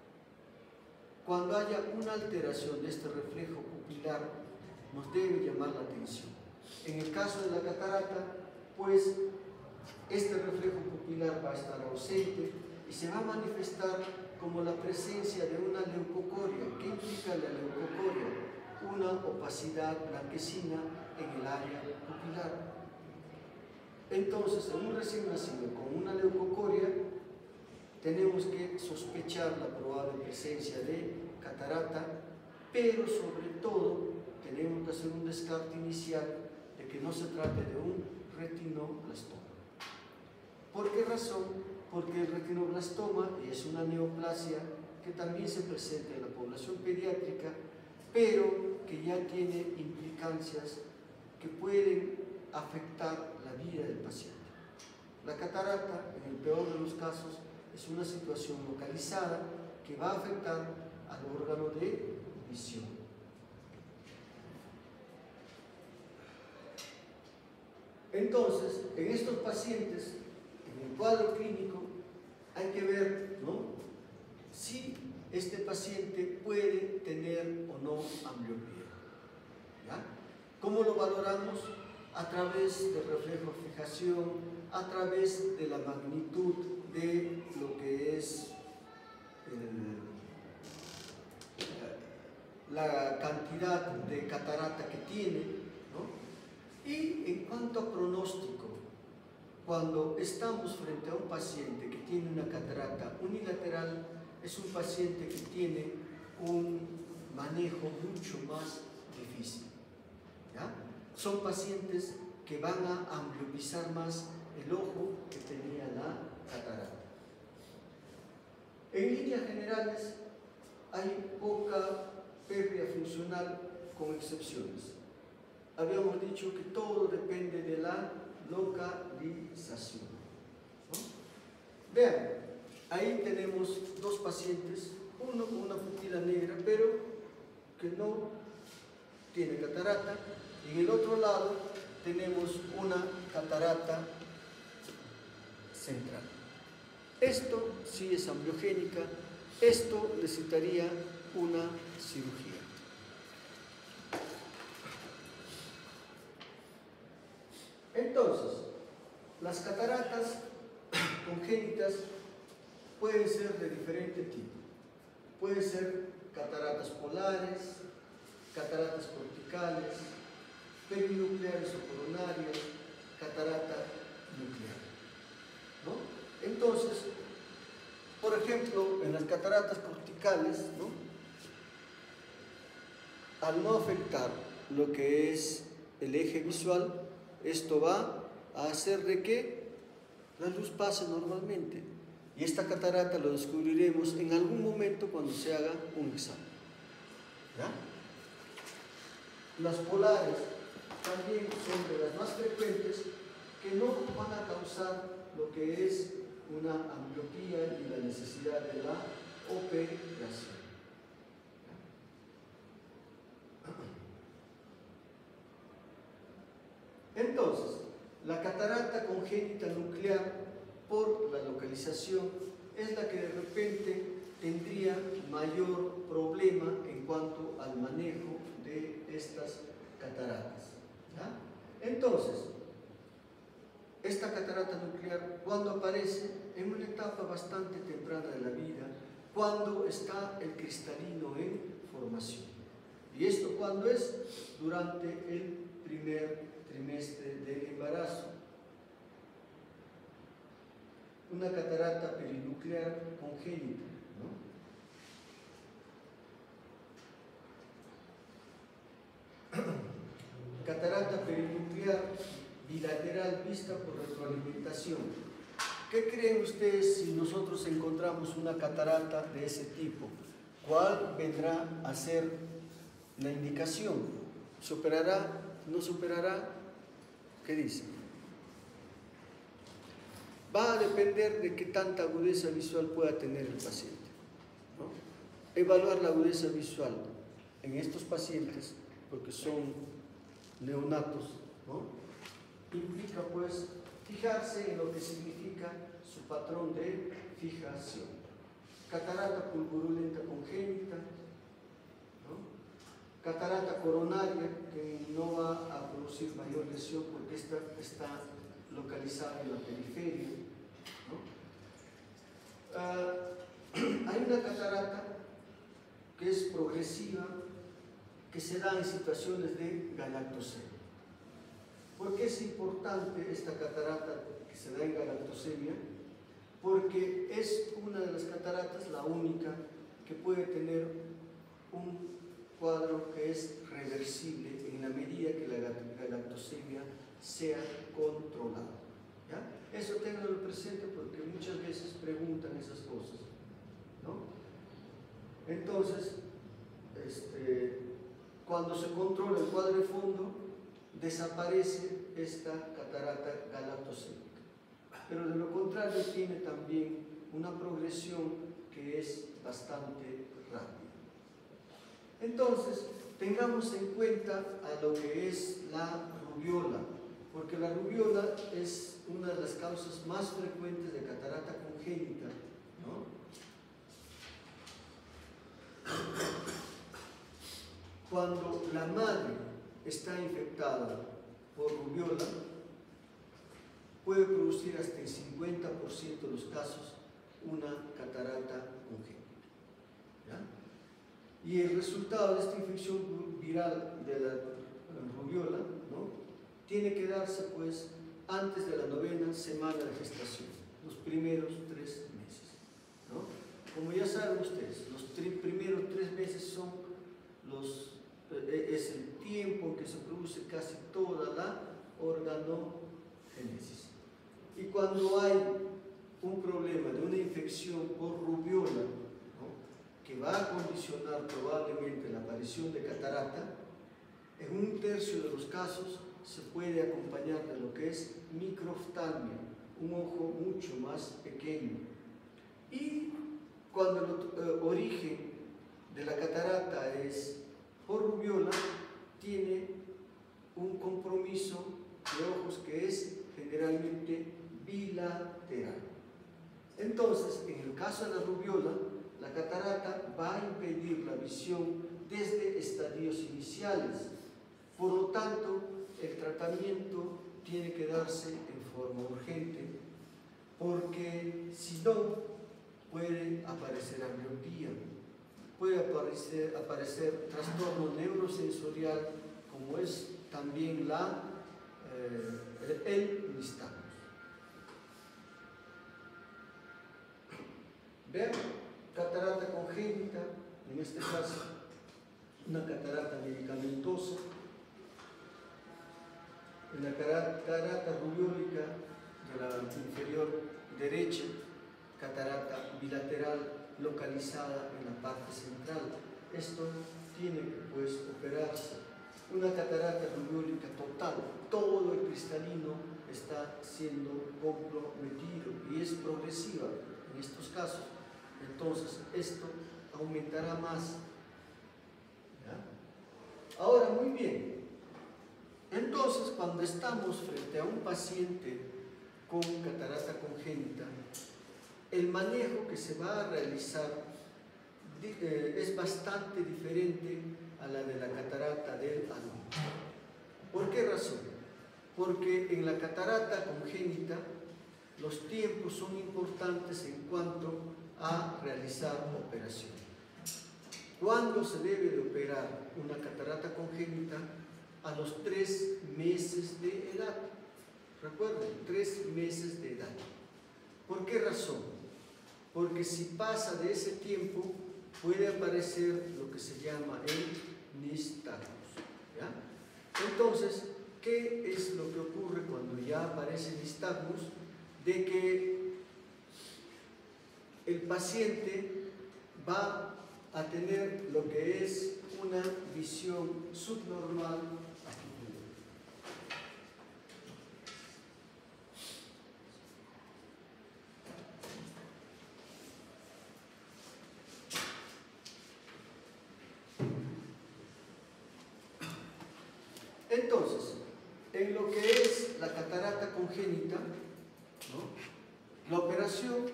Cuando haya una alteración de este reflejo pupilar, nos debe llamar la atención. En el caso de la catarata, pues este reflejo pupilar va a estar ausente y se va a manifestar como la presencia de una leucocoria. ¿Qué implica la leucocoria? Una opacidad blanquecina en el área pupilar. Entonces, en un recién nacido con una leucocoria, tenemos que sospechar la probable presencia de catarata, pero sobre todo tenemos que hacer un descarte inicial de que no se trate de un retinoblastoma. ¿Por qué razón? Porque el retinoblastoma es una neoplasia que también se presenta en la población pediátrica, pero que ya tiene implicancias que pueden afectar la vida del paciente. La catarata, en el peor de los casos, es una situación localizada que va a afectar al órgano de visión. Entonces, en estos pacientes, en el cuadro clínico, hay que ver, ¿no?, si este paciente puede tener o no ambliopía. ¿Ya? ¿Cómo lo valoramos? A través del reflejo fijación, a través de la magnitud de lo que es la cantidad de catarata que tiene, ¿no? Y en cuanto a pronóstico, cuando estamos frente a un paciente que tiene una catarata unilateral, es un paciente que tiene un manejo mucho más difícil. ¿Ya? Son pacientes que van a ambliopizar más el ojo que tenía la catarata. En líneas generales, hay poca pérdida funcional con excepciones. Habíamos dicho que todo depende de la localización, ¿no? Vean, ahí tenemos dos pacientes, uno con una pupila negra, pero que no tiene catarata, y en el otro lado tenemos una catarata central. Esto sí es ambliogénica, esto necesitaría una cirugía. Entonces, las cataratas congénitas pueden ser de diferente tipo. Pueden ser cataratas polares, cataratas corticales, perinucleares o coronarias, catarata nuclear, ¿no? Entonces, por ejemplo, en las cataratas corticales, ¿no?, al no afectar lo que es el eje visual, esto va a hacer de que la luz pase normalmente. Y esta catarata lo descubriremos en algún momento cuando se haga un examen. ¿Ya? Las polares también son de las más frecuentes, que no van a causar lo que es una ambliopía y la necesidad de la operación. Entonces, la catarata congénita nuclear, por la localización, es la que de repente tendría mayor problema en cuanto al manejo de estas cataratas. ¿Ya? Entonces, esta catarata nuclear, cuando aparece en una etapa bastante temprana de la vida, cuando está el cristalino en formación. ¿Y esto cuándo es? Durante el primer trimestre del embarazo. Una catarata perinuclear congénita, ¿no? Catarata perinuclear bilateral vista por retroalimentación. ¿Qué creen ustedes si nosotros encontramos una catarata de ese tipo? ¿Cuál vendrá a ser la indicación? ¿Superará? ¿No superará? ¿Qué dicen? Va a depender de qué tanta agudeza visual pueda tener el paciente, ¿no? Evaluar la agudeza visual en estos pacientes, porque son neonatos, ¿no?, implica pues fijarse en lo que significa su patrón de fijación. Catarata pulgurulenta congénita, ¿no?, catarata coronaria, que no va a producir mayor lesión porque esta está localizada en la periferia, ¿no? Hay una catarata que es progresiva, que se da en situaciones de galactosemia. ¿Por qué es importante esta catarata que se da en galactosemia? Porque es una de las cataratas, la única, que puede tener un cuadro que es reversible en la medida que la galactosemia sea controlado. ¿Ya? Eso tenganlo presente porque muchas veces preguntan esas cosas, ¿no? Entonces, cuando se controla el cuadro de fondo, desaparece esta catarata galatocéntrica. Pero de lo contrario tiene también una progresión que es bastante rápida. Entonces, tengamos en cuenta a lo que es la rubiola, porque la rubiola es una de las causas más frecuentes de catarata congénita, ¿no? Cuando la madre está infectada por rubiola, puede producir hasta el 50% de los casos una catarata congénita. ¿Ya? Y el resultado de esta infección viral de la rubiola, ¿no?, tiene que darse pues antes de la 9ª semana de gestación, los primeros 3 meses, ¿no? Como ya saben ustedes, los primeros 3 meses son es el tiempo en que se produce casi toda la organogénesis. Y cuando hay un problema de una infección por rubiola, ¿no?, que va a condicionar probablemente la aparición de catarata, en 1/3 de los casos se puede acompañar de lo que es microftalmia, un ojo mucho más pequeño. Y cuando el origen de la catarata es por rubiola, tiene un compromiso de ojos que es generalmente bilateral. Entonces, en el caso de la rubiola, la catarata va a impedir la visión desde estadios iniciales. Por lo tanto, el tratamiento tiene que darse en forma urgente, porque si no, puede aparecer ambliopía, puede aparecer trastorno neurosensorial, como es también el nistagmus. Vean, catarata congénita, en este caso, una catarata medicamentosa. En la catarata rubiólica de la inferior derecha, catarata bilateral localizada en la parte central. Esto tiene que pues operarse. Una catarata rubiólica total, todo el cristalino está siendo comprometido y es progresiva en estos casos. Entonces esto aumentará más. ¿Ya? Ahora, muy bien. Entonces, cuando estamos frente a un paciente con catarata congénita, el manejo que se va a realizar es bastante diferente a la de la catarata del adulto. ¿Por qué razón? Porque en la catarata congénita los tiempos son importantes en cuanto a realizar operación. ¿Cuándo se debe de operar una catarata congénita? A los 3 meses de edad. Recuerden, 3 meses de edad. ¿Por qué razón? Porque si pasa de ese tiempo, puede aparecer lo que se llama el nistagmus. ¿Ya? Entonces, ¿qué es lo que ocurre cuando ya aparece el nistagmus? De que el paciente va a tener lo que es una visión subnormal. Entonces, en lo que es la catarata congénita, ¿no?, la operación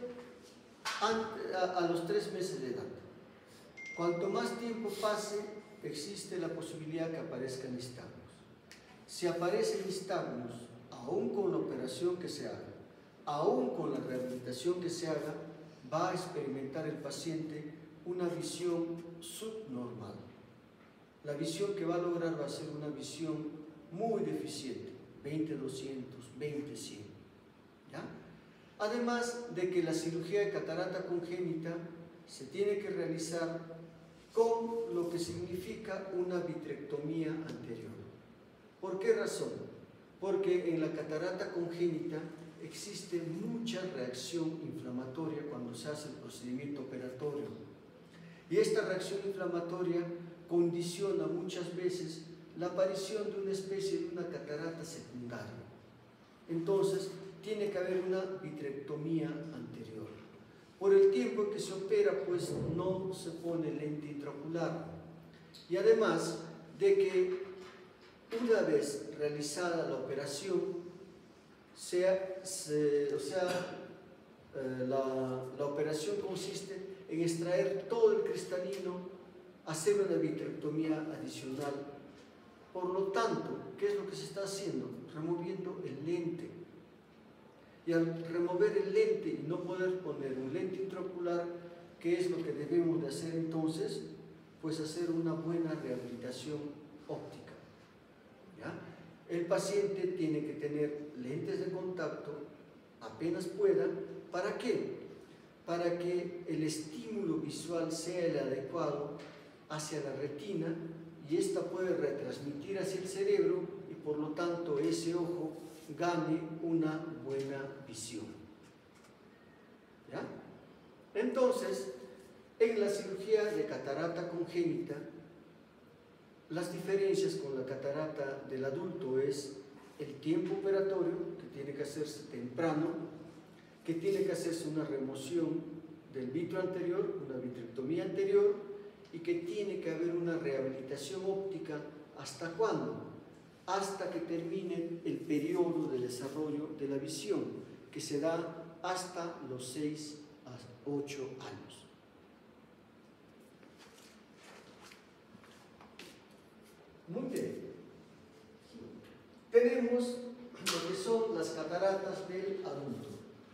a los 3 meses de edad. Cuanto más tiempo pase, existe la posibilidad que aparezca nistagmus. Si aparece nistagmus, aún con la operación que se haga, aún con la rehabilitación que se haga, va a experimentar el paciente una visión subnormal. La visión que va a lograr va a ser una visión muy deficiente, 20/200, 20/100. ¿Ya? Además de que la cirugía de catarata congénita se tiene que realizar con lo que significa una vitrectomía anterior. ¿Por qué razón? porque en la catarata congénita existe mucha reacción inflamatoria cuando se hace el procedimiento operatorio. Y esta reacción inflamatoria condiciona muchas veces la aparición de una especie de una catarata secundaria. Entonces, tiene que haber una vitrectomía anterior. Por el tiempo que se opera, pues no se pone lente intraocular. Y además de que una vez realizada la operación, la operación consiste en extraer todo el cristalino, hacer una vitrectomía adicional. Por lo tanto, ¿qué es lo que se está haciendo? Removiendo el lente. Y al remover el lente y no poder poner un lente intraocular, ¿qué es lo que debemos de hacer entonces? Pues hacer una buena rehabilitación óptica. ¿Ya? El paciente tiene que tener lentes de contacto apenas pueda. ¿Para qué? Para que el estímulo visual sea el adecuado hacia la retina y ésta puede retransmitir hacia el cerebro y por lo tanto ese ojo gane una buena visión. ¿Ya? Entonces, en la cirugía de catarata congénita, las diferencias con la catarata del adulto es el tiempo operatorio, que tiene que hacerse temprano, que tiene que hacerse una remoción del vitro anterior, una vitrectomía anterior, y que tiene que haber una rehabilitación óptica. ¿Hasta cuándo? Hasta que termine el periodo de desarrollo de la visión, que se da hasta los 6 a 8 años. Muy bien. Tenemos lo que son las cataratas del adulto.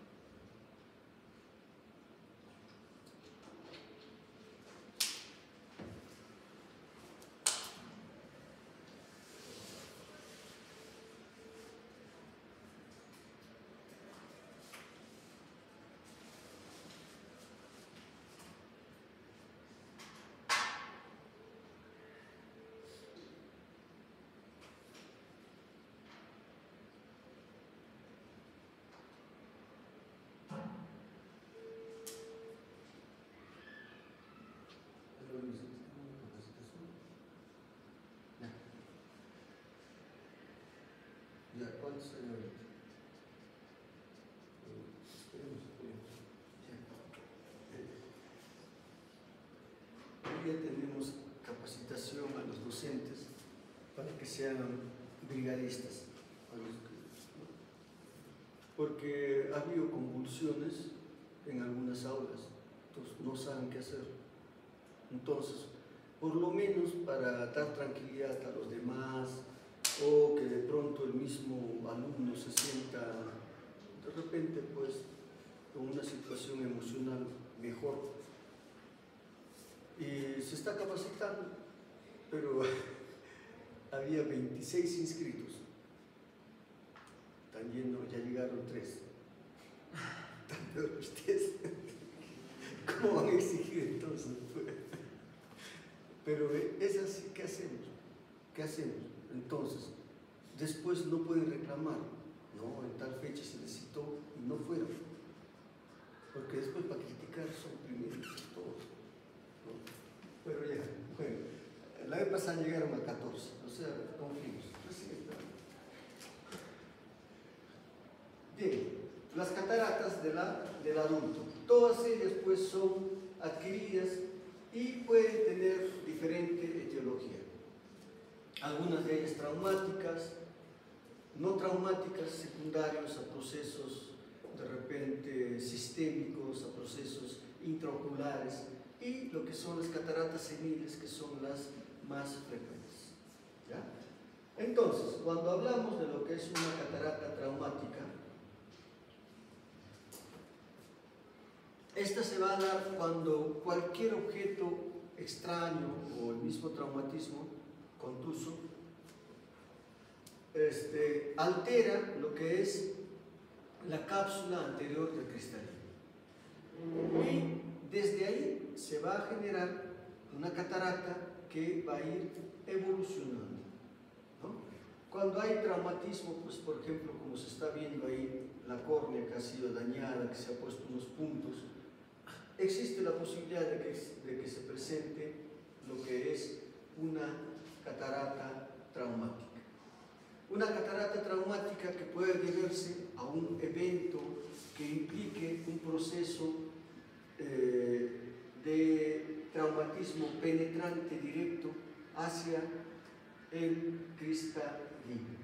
Ya, ¿cuántos años ahorita? Hoy ya tenemos capacitación a los docentes para que sean brigadistas, porque ha habido convulsiones en algunas aulas, entonces no saben qué hacer. Entonces, por lo menos para dar tranquilidad a los demás, o que de pronto el mismo alumno se sienta de repente pues con una situación emocional mejor, y se está capacitando, pero había 26 inscritos, están yendo, ya llegaron 3, están peor ustedes. ¿Cómo van a exigir entonces? Pero es así. ¿Qué hacemos? ¿Qué hacemos? Entonces, después no pueden reclamar, no, en tal fecha se les citó y no fueron, porque después para criticar son primeros todos, ¿no? Pero ya, bueno, la vez pasada llegaron a 14, o sea, confiemos. Bien, las cataratas del adulto, todas ellas pues son adquiridas y pueden tener diferente etiología. Algunas de ellas traumáticas, no traumáticas, secundarios a procesos de repente sistémicos, a procesos intraoculares, y lo que son las cataratas seniles, que son las más frecuentes. ¿Ya? Entonces, cuando hablamos de lo que es una catarata traumática, esta se va a dar cuando cualquier objeto extraño o el mismo traumatismo contuso altera lo que es la cápsula anterior del cristalino. Y desde ahí se va a generar una catarata que va a ir evolucionando, ¿no? Cuando hay traumatismo, pues por ejemplo, como se está viendo ahí, la córnea que ha sido dañada, que se ha puesto unos puntos, existe la posibilidad de que se presente lo que es una catarata traumática. Una catarata traumática que puede deberse a un evento que implique un proceso de traumatismo penetrante directo hacia el cristalino,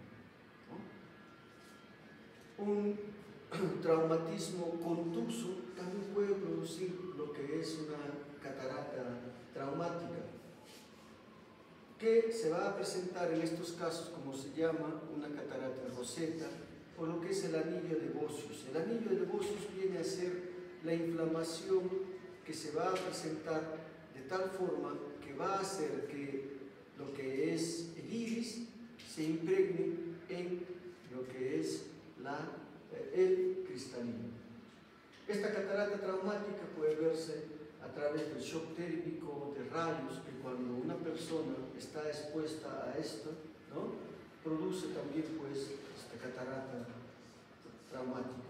¿no? Un traumatismo contuso también puede producir lo que es una catarata traumática, que se va a presentar en estos casos como se llama una catarata roseta o lo que es el anillo de Bosius. El anillo de Bosius viene a ser la inflamación que se va a presentar de tal forma que va a hacer que lo que es el iris se impregne en lo que es el cristalino. Esta catarata traumática puede verse a través del shock térmico, de rayos, que cuando una persona está expuesta a esto, ¿no?, produce también pues esta catarata traumática.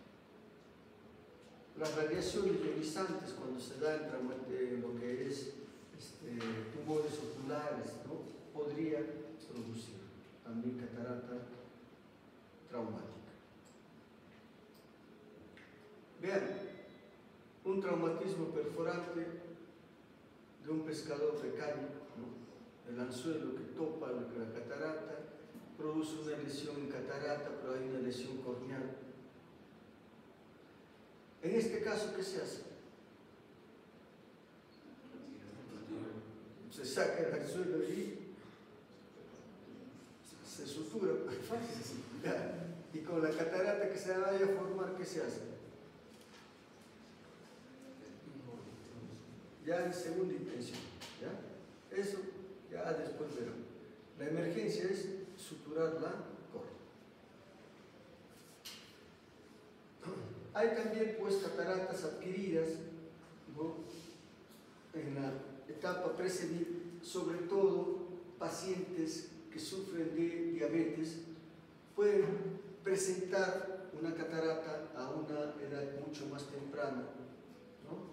Las radiaciones ionizantes cuando se da en lo que es tumores oculares, ¿no?, podría producir también catarata traumática. Vean, un traumatismo perforante de un pescador de caña, ¿no?, el anzuelo que topa la catarata, produce una lesión en catarata, pero hay una lesión corneal. En este caso, ¿qué se hace? Se saca el anzuelo y se sutura, y con la catarata que se vaya a formar, ¿qué se hace? Ya en segunda intención, ¿ya? Eso ya después verán. La emergencia es suturar la córnea. Hay también pues cataratas adquiridas, ¿no?, en la etapa presenil, sobre todo pacientes que sufren de diabetes pueden presentar una catarata a una edad mucho más temprana, ¿no?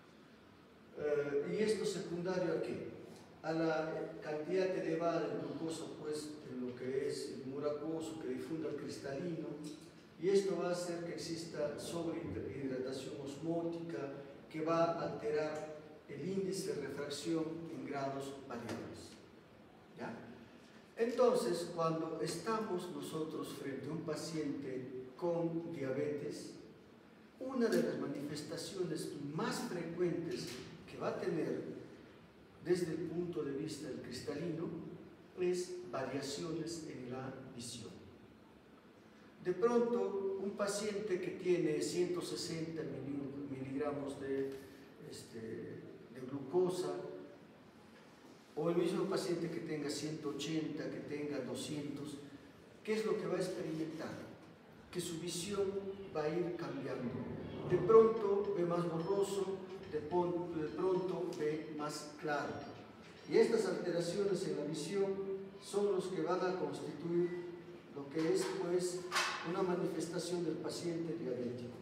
¿Y esto secundario a qué? A la cantidad elevada de glucosa pues en lo que es el humor acuoso que difunda el cristalino, y esto va a hacer que exista sobrehidratación osmótica que va a alterar el índice de refracción en grados variables, ¿ya? Entonces, cuando estamos nosotros frente a un paciente con diabetes, una de las manifestaciones más frecuentes que va a tener desde el punto de vista del cristalino es variaciones en la visión. De pronto, un paciente que tiene 160 miligramos de glucosa, o el mismo paciente que tenga 180, que tenga 200, ¿qué es lo que va a experimentar? Que su visión va a ir cambiando. De pronto ve más borroso, de pronto ve más claro. Y estas alteraciones en la visión son los que van a constituir lo que es pues una manifestación del paciente diabético.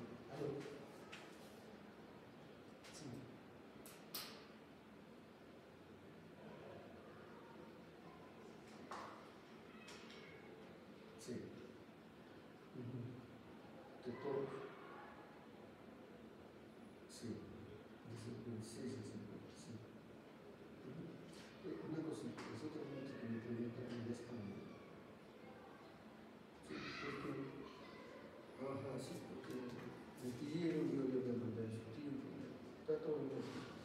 Sí. De todo. Sí. Desde el 26 al 50. Sí. Una cosita, es otra cosa que me preguntan en España. Sí, porque me pidieron, yo le voy a mandar su tiempo. Está todo bien.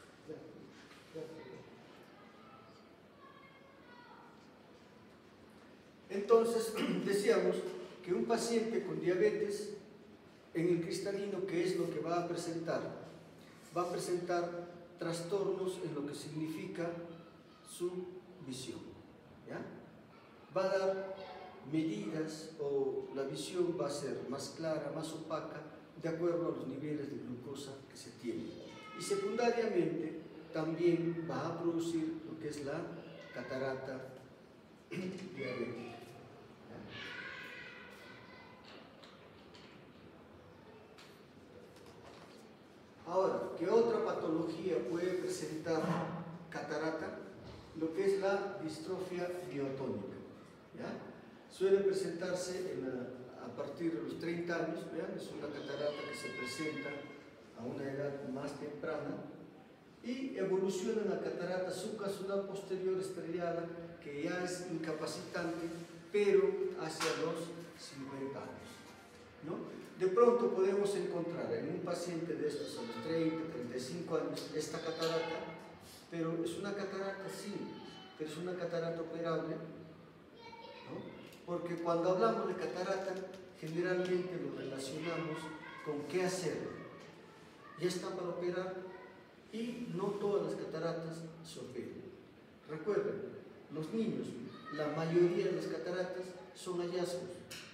Entonces, decíamos que un paciente con diabetes en el cristalino, ¿qué es lo que va a presentar? Va a presentar trastornos en lo que significa su visión, ¿ya? Va a dar medidas, o la visión va a ser más clara, más opaca, de acuerdo a los niveles de glucosa que se tienen. Y secundariamente también va a producir lo que es la catarata diabética. Ahora, ¿qué otra patología puede presentar catarata? Lo que es la distrofia miotónica. ¿Ya? Suele presentarse a partir de los 30 años, ¿ya? Es una catarata que se presenta a una edad más temprana y evoluciona en la catarata subcasular posterior estrellada, que ya es incapacitante, pero hacia los 50 años, ¿no? De pronto podemos encontrar en un paciente de estos a los 30, 35 años esta catarata, pero es una catarata sí, pero es una catarata operable, ¿no? Porque cuando hablamos de catarata, generalmente lo relacionamos con qué hacer. Ya está para operar y no todas las cataratas se operan. Recuerden, los niños, la mayoría de las cataratas son hallazgos.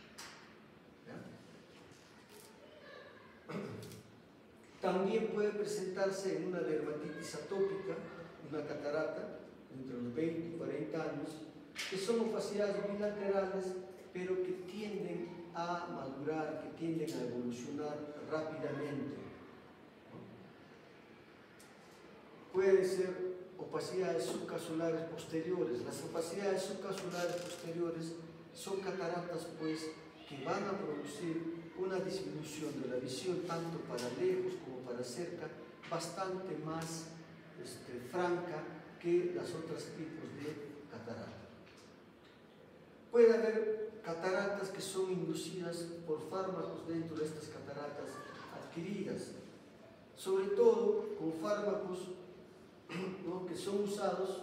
También puede presentarse en una dermatitis atópica, una catarata, entre los 20 y 40 años, que son opacidades bilaterales, pero que tienden a madurar, que tienden a evolucionar rápidamente. Pueden ser opacidades subcasulares posteriores. Las opacidades subcasulares posteriores son cataratas, pues, que van a producir una disminución de la visión tanto para lejos como para cerca bastante más franca que los otros tipos de catarata. Puede haber cataratas que son inducidas por fármacos dentro de estas cataratas adquiridas, sobre todo con fármacos, ¿no?, que son usados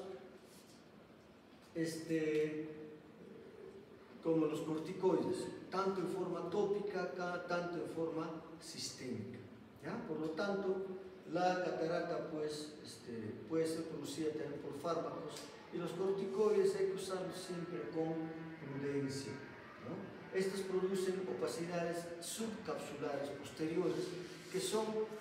como los corticoides, tanto en forma tópica, tanto en forma sistémica. ¿Ya? Por lo tanto, la catarata pues, puede ser producida también por fármacos, y los corticoides hay que usarlos siempre con prudencia, ¿no? Estos producen opacidades subcapsulares posteriores, que son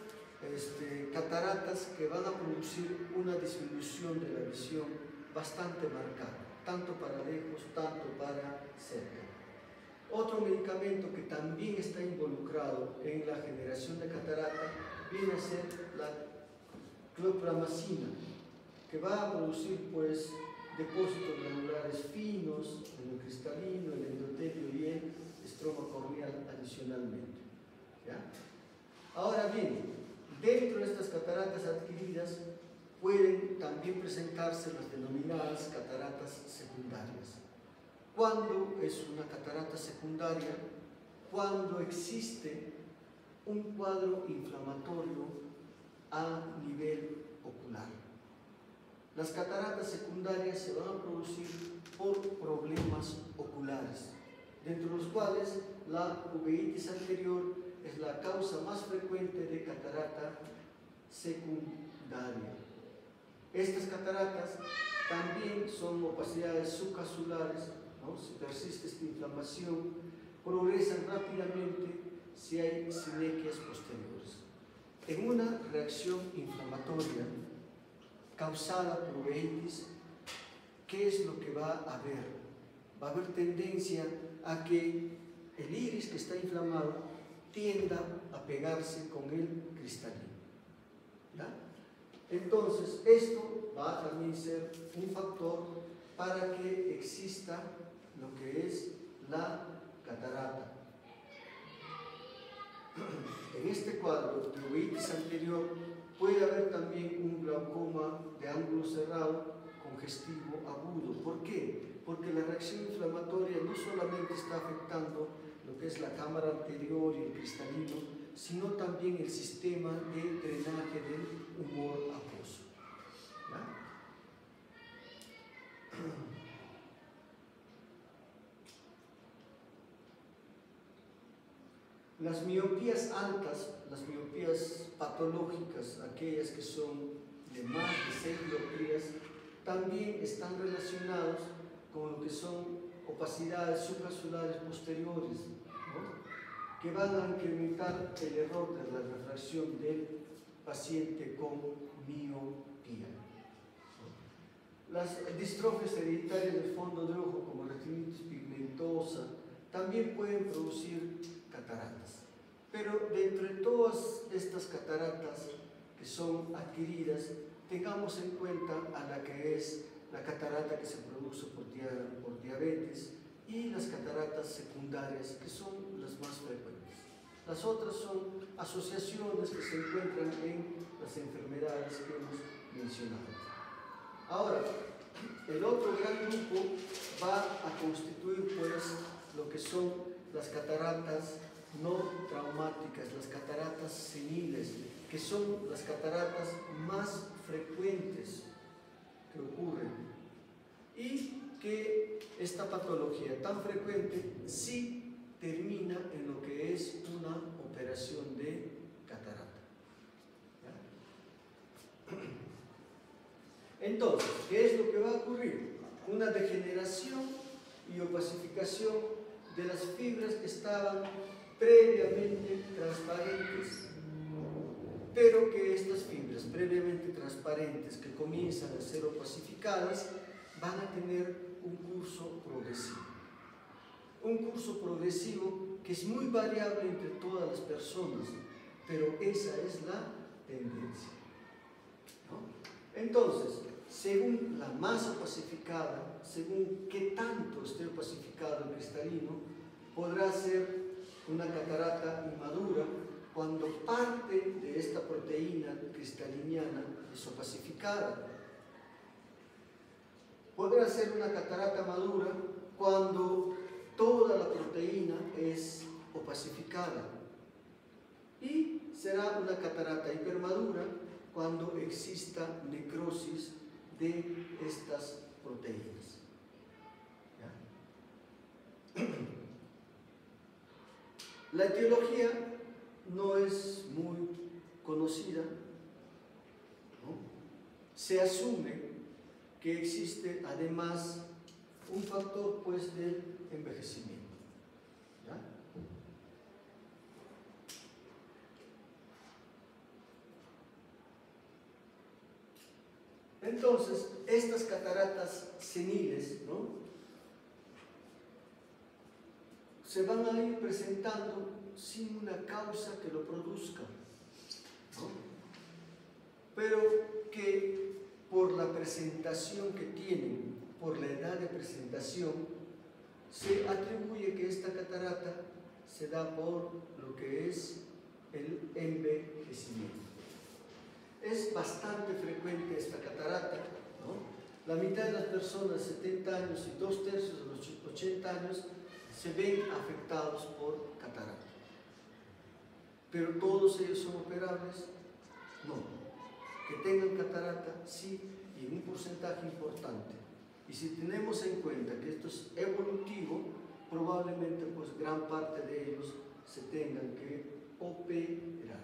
cataratas que van a producir una disminución de la visión bastante marcada, tanto para lejos, tanto para cerca. Otro medicamento que también está involucrado en la generación de catarata viene a ser la clopramacina, que va a producir pues depósitos granulares finos en el cristalino, el endotelio y el estroma corneal adicionalmente. ¿Ya? Ahora bien, dentro de estas cataratas adquiridas pueden también presentarse las denominadas cataratas secundarias. ¿Cuándo es una catarata secundaria? Cuando existe un cuadro inflamatorio a nivel ocular. Las cataratas secundarias se van a producir por problemas oculares, dentro de los cuales la uveitis anterior es la causa más frecuente de catarata secundaria. Estas cataratas también son opacidades subcasulares, ¿no? Si persiste esta inflamación, progresan rápidamente si hay sinequias posteriores. En una reacción inflamatoria causada por uveitis, ¿qué es lo que va a haber? Va a haber tendencia a que el iris que está inflamado tienda a pegarse con el cristalino. ¿Ya? Entonces, esto va a también ser un factor para que exista lo que es la catarata. En este cuadro de uveitis anterior puede haber también un glaucoma de ángulo cerrado congestivo agudo. ¿Por qué? Porque la reacción inflamatoria no solamente está afectando lo que es la cámara anterior y el cristalino, sino también el sistema de drenaje del humor acuoso. ¿Ya? Las miopías altas, las miopías patológicas, aquellas que son de más de 6 dioptrías, también están relacionados con lo que son opacidades subcasulares posteriores, ¿no?, que van a incrementar el error de la refracción del paciente con miopía. Las distrofias hereditarias del fondo de ojo, como retinitis pigmentosa, también pueden producir cataratas. Pero dentro de todas estas cataratas que son adquiridas, tengamos en cuenta a la que es la catarata que se produce por diabetes y las cataratas secundarias, que son las más frecuentes. Las otras son asociaciones que se encuentran en las enfermedades que hemos mencionado. Ahora, el otro gran grupo va a constituir pues lo que son las cataratas no traumáticas, las cataratas seniles, que son las cataratas más frecuentes que ocurren, y que esta patología tan frecuente sí termina en lo que es una operación de catarata. ¿Ya? Entonces, ¿qué es lo que va a ocurrir? Una degeneración y opacificación de las fibras que estaban previamente transparentes, pero que estas fibras previamente transparentes que comienzan a ser opacificadas van a tener un curso progresivo. Un curso progresivo que es muy variable entre todas las personas, pero esa es la tendencia, ¿no? Entonces, según la masa opacificada, según qué tanto esté opacificado el cristalino, podrá ser una catarata inmadura cuando parte de esta proteína cristaliniana es opacificada. Podrá ser una catarata madura cuando toda la proteína es opacificada. Y será una catarata hipermadura cuando exista necrosis de estas proteínas. ¿Ya? La etiología no es muy conocida, ¿no? Se asume que existe además un factor pues del envejecimiento. ¿Ya? Entonces, estas cataratas seniles, ¿no?, se van a ir presentando sin una causa que lo produzca, ¿no?, pero que por la presentación que tienen, por la edad de presentación, se atribuye que esta catarata se da por lo que es el envejecimiento. Es bastante frecuente esta catarata, ¿no? La mitad de las personas de 70 años y 2/3 de los 80 años se ven afectados por catarata. ¿Pero todos ellos son operables? No. Que tengan catarata, sí, y en un porcentaje importante. Y si tenemos en cuenta que esto es evolutivo, probablemente pues gran parte de ellos se tengan que operar.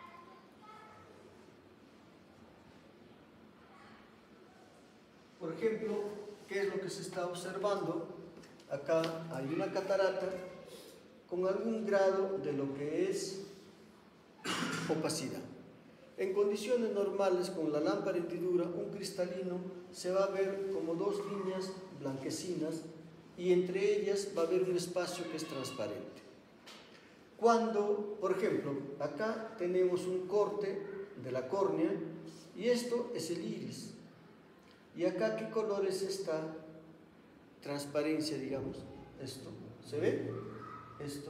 Por ejemplo, ¿qué es lo que se está observando? Acá hay una catarata con algún grado de lo que es opacidad. En condiciones normales, con la lámpara hendidura, un cristalino se va a ver como dos líneas blanquecinas y entre ellas va a haber un espacio que es transparente. Cuando, por ejemplo, acá tenemos un corte de la córnea y esto es el iris. ¿Y acá qué color es esta transparencia, digamos? Esto, ¿se ve? Esto.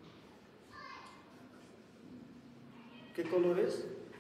¿Qué color es?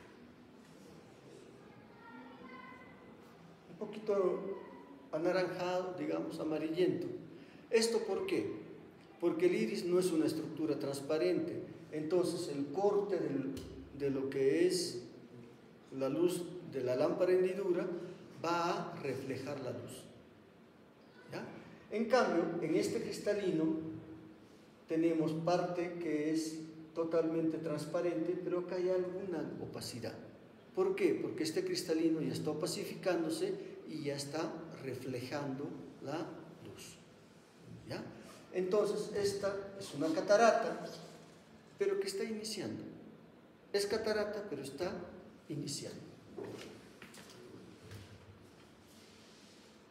Un poquito anaranjado, digamos, amarillento. ¿Esto por qué? Porque el iris no es una estructura transparente. Entonces el corte de lo que es la luz de la lámpara hendidura va a reflejar la luz. ¿Ya? En cambio, en este cristalino tenemos parte que es totalmente transparente, pero acá hay alguna opacidad. ¿Por qué? Porque este cristalino ya está opacificándose y ya está reflejando la luz. ¿Ya? Entonces, esta es una catarata, pero que está iniciando. Es catarata, pero está iniciando.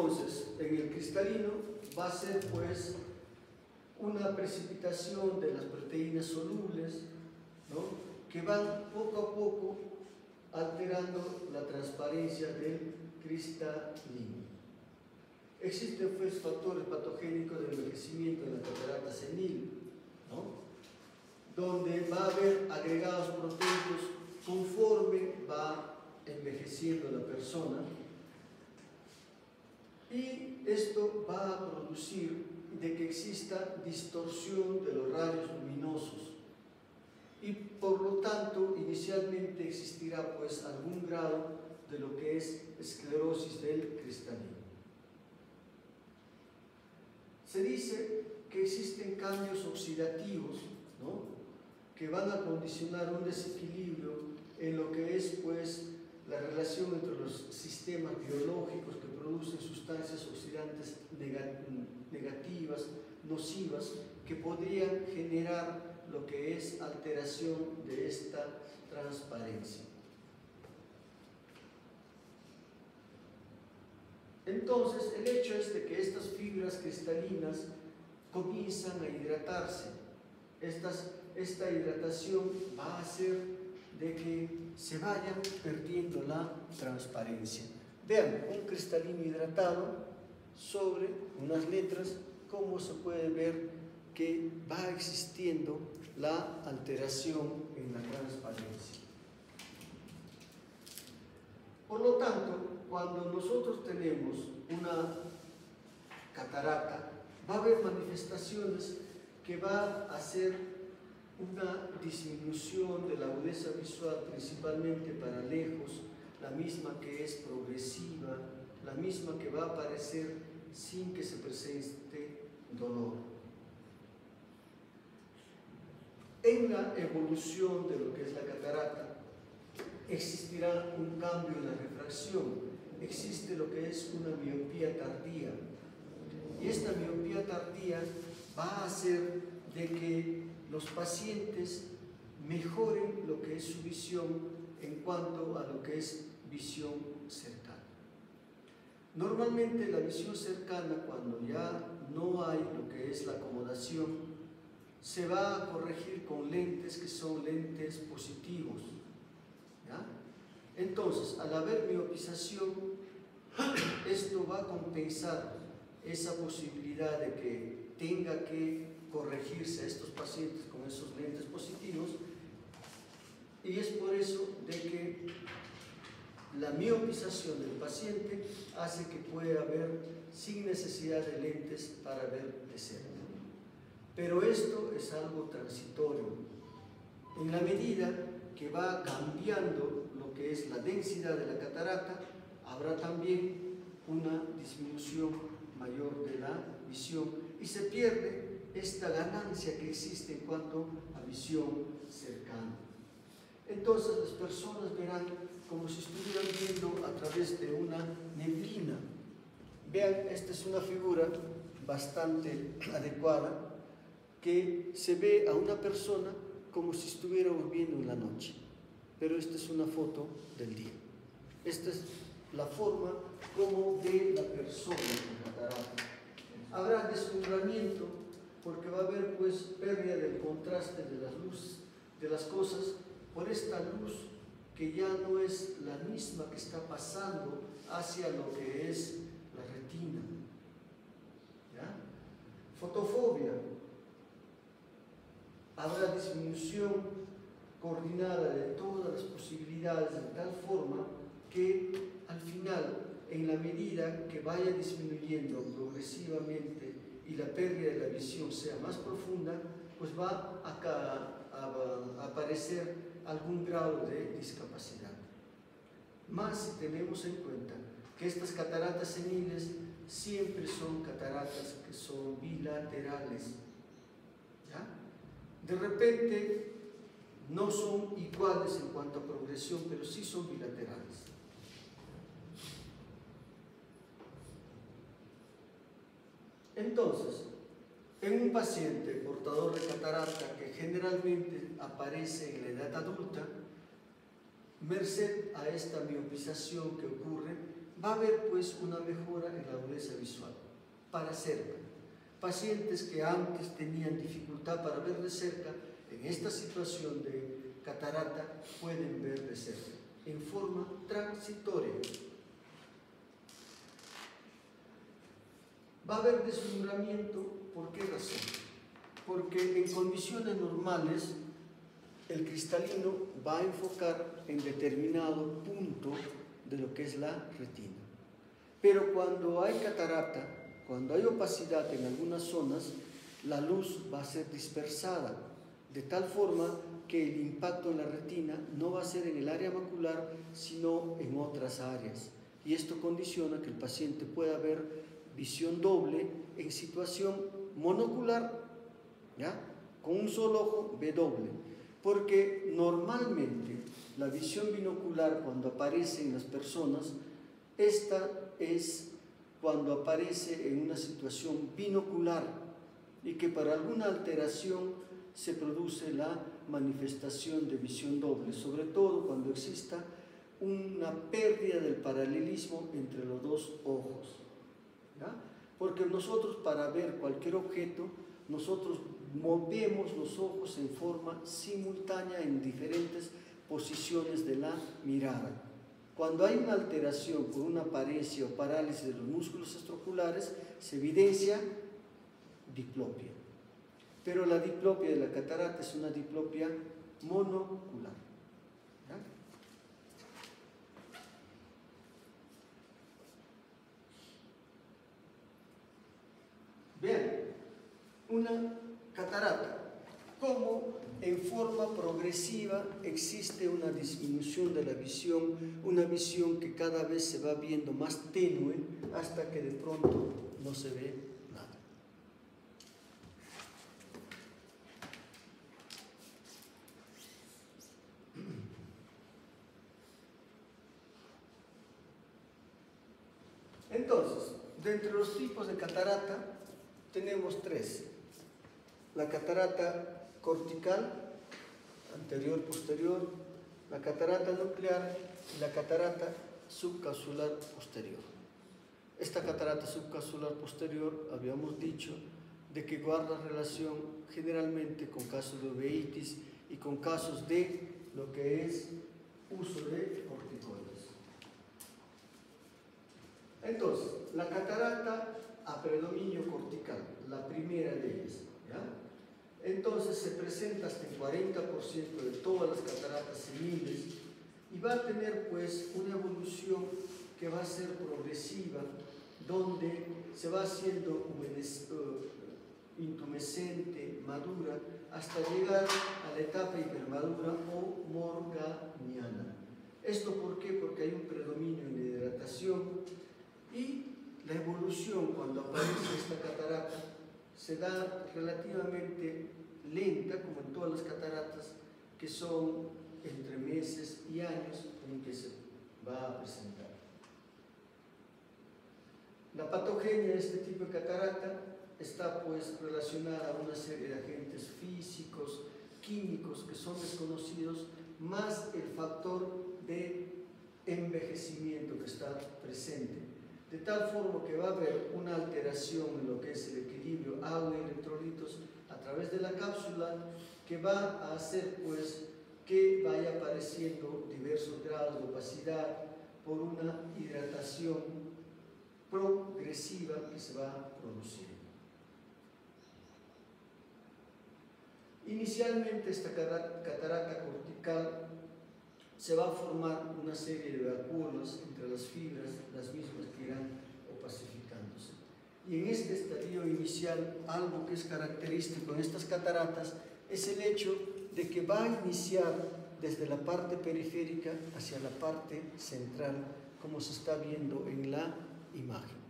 Entonces, en el cristalino va a ser pues una precipitación de las proteínas solubles, ¿no?, que van poco a poco alterando la transparencia del cristalino. Existen pues factores patogénicos del envejecimiento de la catarata senil, ¿no?, donde va a haber agregados proteicos conforme va envejeciendo la persona, y esto va a producir de que exista distorsión de los rayos luminosos, y por lo tanto inicialmente existirá pues algún grado de lo que es esclerosis del cristalino. Se dice que existen cambios oxidativos, ¿no?, que van a condicionar un desequilibrio en lo que es pues la relación entre los sistemas biológicos que producen sustancias oxidantes negativas, nocivas, que podrían generar lo que es alteración de esta transparencia. Entonces, el hecho es de que estas fibras cristalinas comienzan a hidratarse. Esta hidratación va a hacer de que se vaya perdiendo la transparencia. Vean, un cristalino hidratado sobre unas letras, cómo se puede ver que va existiendo la alteración en la transparencia. Por lo tanto, cuando nosotros tenemos una catarata, va a haber manifestaciones que va a hacer una disminución de la agudeza visual, principalmente para lejos, la misma que es progresiva, la misma que va a aparecer sin que se presente dolor. En la evolución de lo que es la catarata, existirá un cambio en la refracción, existe lo que es una miopía tardía, y esta miopía tardía va a hacer de que los pacientes mejoren lo que es su visión en cuanto a lo que es visión cercana. Normalmente la visión cercana, cuando ya no hay lo que es la acomodación, se va a corregir con lentes que son lentes positivos, ¿ya? Entonces, al haber miopización, esto va a compensar esa posibilidad de que tenga que corregirse a estos pacientes con esos lentes positivos, y es por eso de que la miopización del paciente hace que pueda ver sin necesidad de lentes para ver de cerca. Pero esto es algo transitorio. En la medida que va cambiando lo que es la densidad de la catarata, habrá también una disminución mayor de la visión y se pierde esta ganancia que existe en cuanto a visión cercana. Entonces las personas verán como si estuvieran viendo a través de una neblina. Vean, esta es una figura bastante adecuada, que se ve a una persona como si estuviéramos viendo en la noche, pero esta es una foto del día. Esta es la forma como ve la persona con catarata. Habrá deslumbramiento porque va a haber pues pérdida del contraste de las luces, de las cosas, por esta luz que ya no es la misma que está pasando hacia lo que es la retina. ¿Ya? Fotofobia. Habrá disminución coordinada de todas las posibilidades de tal forma que al final, en la medida que vaya disminuyendo progresivamente y la pérdida de la visión sea más profunda, pues va a aparecer algún grado de discapacidad. Más si tenemos en cuenta que estas cataratas seniles siempre son cataratas que son bilaterales. ¿Ya? De repente no son iguales en cuanto a progresión, pero sí son bilaterales. Entonces, en un paciente portador de catarata que generalmente aparece en la edad adulta, merced a esta miopización que ocurre, va a haber pues una mejora en la agudeza visual para cerca. Pacientes que antes tenían dificultad para ver de cerca, en esta situación de catarata pueden ver de cerca, en forma transitoria. Va a haber deslumbramiento, ¿por qué razón? Porque en condiciones normales el cristalino va a enfocar en determinado punto de lo que es la retina. Pero cuando hay catarata, cuando hay opacidad en algunas zonas, la luz va a ser dispersada, de tal forma que el impacto en la retina no va a ser en el área macular, sino en otras áreas. Y esto condiciona que el paciente pueda ver visión doble en situación monocular, ¿ya? Con un solo ojo ve doble, porque normalmente la visión binocular cuando aparece en las personas, esta es cuando aparece en una situación binocular y que para alguna alteración se produce la manifestación de visión doble, sobre todo cuando exista una pérdida del paralelismo entre los dos ojos, ¿ya? Porque nosotros para ver cualquier objeto, nosotros movemos los ojos en forma simultánea en diferentes posiciones de la mirada. Cuando hay una alteración por una paresia o parálisis de los músculos extraoculares, se evidencia diplopia. Pero la diplopia de la catarata es una diplopia monocular. ¿Ya? Vean, una catarata, como en forma progresiva existe una disminución de la visión, una visión que cada vez se va viendo más tenue hasta que de pronto no se ve nada. Entonces, de entre los tipos de catarata tenemos tres: la catarata cortical, anterior, posterior, la catarata nuclear y la catarata subcapsular posterior. Esta catarata subcapsular posterior, habíamos dicho, de que guarda relación generalmente con casos de uveitis y con casos de lo que es uso de corticoides. Entonces, la catarata a predominio cortical, la primera de ellas, ¿ya? Entonces se presenta hasta el 40% de todas las cataratas seniles y va a tener pues una evolución que va a ser progresiva, donde se va haciendo intumescente, madura, hasta llegar a la etapa hipermadura o morganiana. ¿Esto por qué? Porque hay un predominio en la hidratación y la evolución cuando aparece esta catarata se da relativamente lenta, como en todas las cataratas, que son entre meses y años en que se va a presentar. La patogenia de este tipo de catarata está pues relacionada a una serie de agentes físicos, químicos que son desconocidos, más el factor de envejecimiento que está presente, de tal forma que va a haber una alteración en lo que es el equilibrio agua y electrolitos a través de la cápsula, que va a hacer pues que vaya apareciendo diversos grados de opacidad por una hidratación progresiva que se va produciendo. Inicialmente esta catarata cortical se va a formar una serie de vacuolas entre las fibras, las mismas que irán opacificándose. Y en este estadio inicial, algo que es característico en estas cataratas es el hecho de que va a iniciar desde la parte periférica hacia la parte central, como se está viendo en la imagen.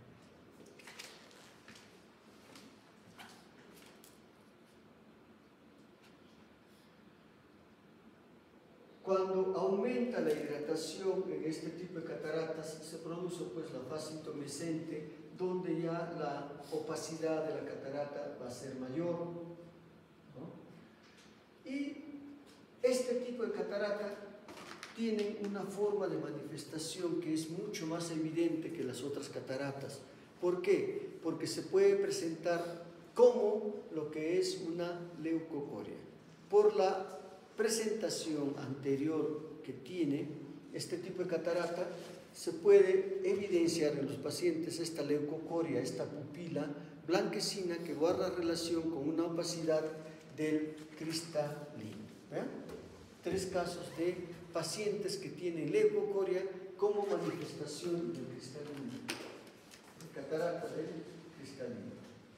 Cuando aumenta la hidratación en este tipo de cataratas, se produce pues la fase intumescente, donde ya la opacidad de la catarata va a ser mayor, ¿no? Y este tipo de catarata tienen una forma de manifestación que es mucho más evidente que las otras cataratas. ¿Por qué? Porque se puede presentar como lo que es una leucocoria. Por la presentación anterior que tiene este tipo de catarata, se puede evidenciar en los pacientes esta leucocoria, esta pupila blanquecina que guarda relación con una opacidad del cristalino. ¿Vean? 3 casos de pacientes que tienen leucocoria como manifestación del cristalino, de catarata del cristalino.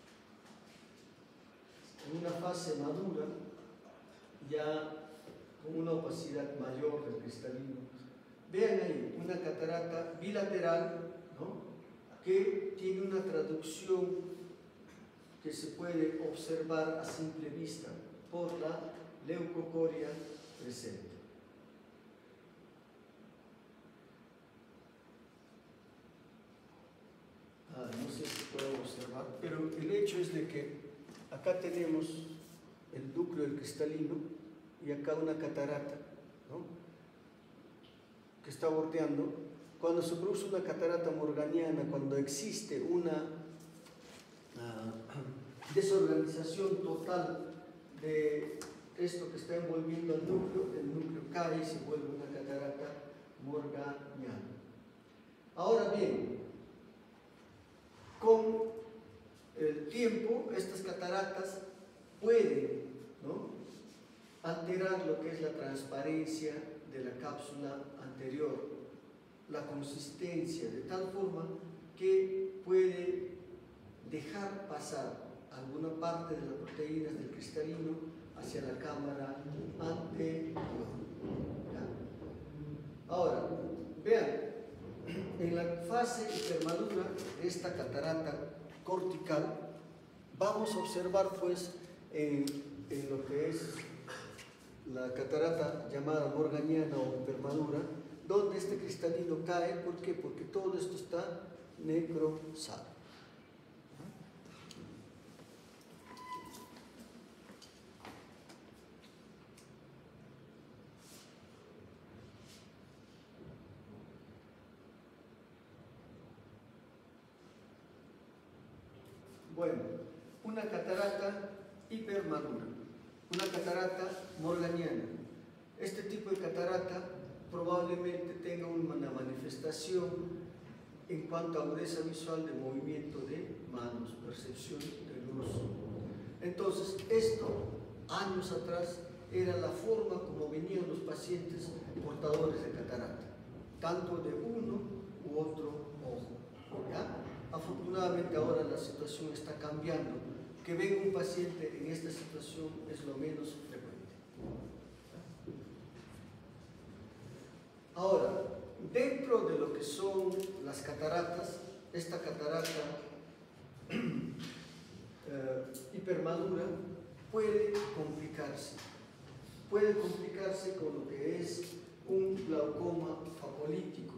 En una fase madura, ya con una opacidad mayor del cristalino. Vean ahí, una catarata bilateral, ¿no?, que tiene una traducción que se puede observar a simple vista por la leucocoria presente. No sé si puedo observar, pero el hecho es de que acá tenemos el núcleo del cristalino y acá una catarata, ¿no?, que está bordeando. Cuando se produce una catarata morganiana, cuando existe una desorganización total de esto que está envolviendo al núcleo, el núcleo cae y se vuelve una catarata morganiana. Ahora bien, con el tiempo estas cataratas pueden, ¿no?, alterar lo que es la transparencia de la cápsula anterior, la consistencia, de tal forma que puede dejar pasar alguna parte de las proteínas del cristalino hacia la cámara anterior. ¿Ya? Ahora, vean, en la fase hipermadura de esta catarata cortical, vamos a observar pues en lo que es la catarata llamada morganiana o hipermadura, donde este cristalino cae. ¿Por qué? Porque todo esto está necrosado. Bueno, una catarata hipermadura, una catarata morganiana. Este tipo de catarata probablemente tenga una manifestación en cuanto a agudeza visual de movimiento de manos, percepción de luz. Entonces, esto, años atrás, era la forma como venían los pacientes portadores de catarata, tanto de uno u otro ojo. ¿Ya? Afortunadamente ahora la situación está cambiando. Que venga un paciente en esta situación es lo menos frecuente. Ahora, dentro de lo que son las cataratas, esta catarata hipermadura puede complicarse con lo que es un glaucoma facolítico.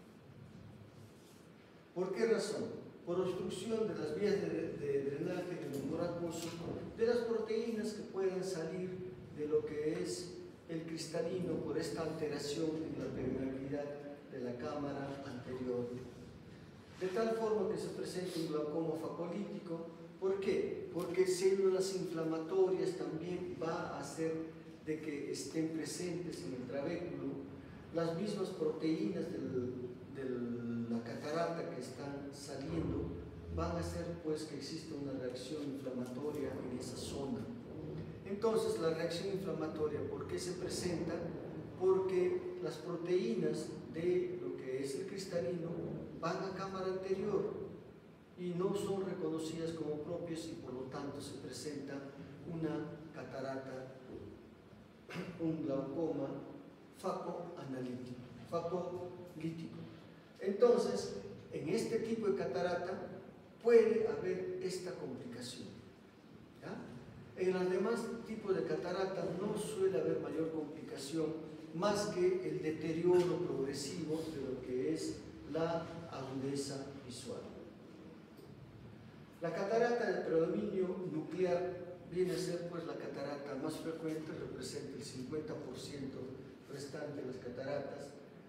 ¿Por qué razón? Por obstrucción de las vías de drenaje del humor acuoso, de las proteínas que puedan salir de lo que es el cristalino por esta alteración en la permeabilidad de la cámara anterior. De tal forma que se presenta un glaucoma facolítico. ¿Por qué? Porque células inflamatorias también va a hacer de que estén presentes en el trabéculo. Las mismas proteínas de la catarata que están saliendo van a hacer pues que exista una reacción inflamatoria en esa zona. Entonces, la reacción inflamatoria, ¿por qué se presenta? Porque las proteínas de lo que es el cristalino van a cámara anterior y no son reconocidas como propias y por lo tanto se presenta una catarata, un glaucoma facoanalítico, facolítico. Entonces, en este tipo de catarata puede haber esta complicación. ¿Ya? En los demás tipos de catarata no suele haber mayor complicación más que el deterioro progresivo de lo que es la agudeza visual. La catarata de predominio nuclear viene a ser pues la catarata más frecuente, representa el 50% restante de las cataratas.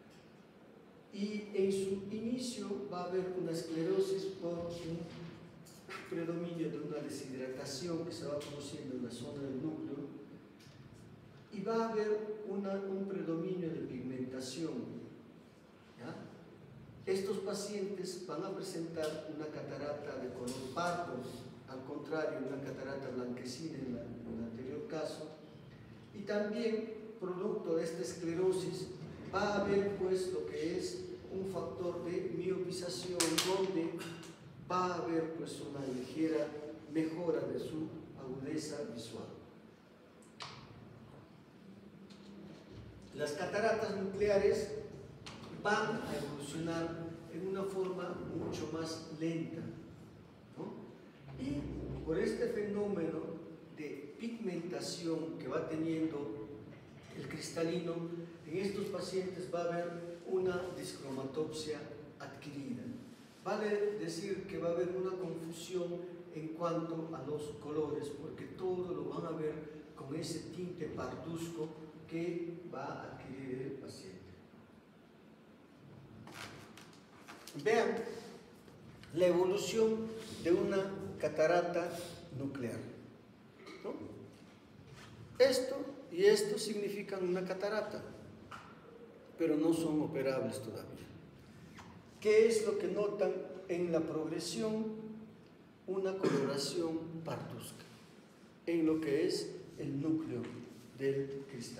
Y en su inicio va a haber una esclerosis por un predominio de una deshidratación que se va produciendo en la zona del núcleo, y va a haber un predominio de pigmentación. ¿Ya? Estos pacientes van a presentar una catarata de color pardo, al contrario, una catarata blanquecina en el anterior caso, y también, producto de esta esclerosis, va a haber pues lo que es un factor de miopización, donde va a haber pues una ligera mejora de su agudeza visual. Las cataratas nucleares van a evolucionar en una forma mucho más lenta, ¿no? Y por este fenómeno de pigmentación que va teniendo el cristalino, en estos pacientes va a haber una discromatopsia adquirida. Vale decir que va a haber una confusión en cuanto a los colores, porque todo lo van a ver con ese tinte parduzco que va a adquirir el paciente. Vean la evolución de una catarata nuclear, ¿no? Esto y esto significan una catarata, pero no son operables todavía. ¿Qué es lo que notan en la progresión? Una coloración parduzca en lo que es el núcleo del cristal.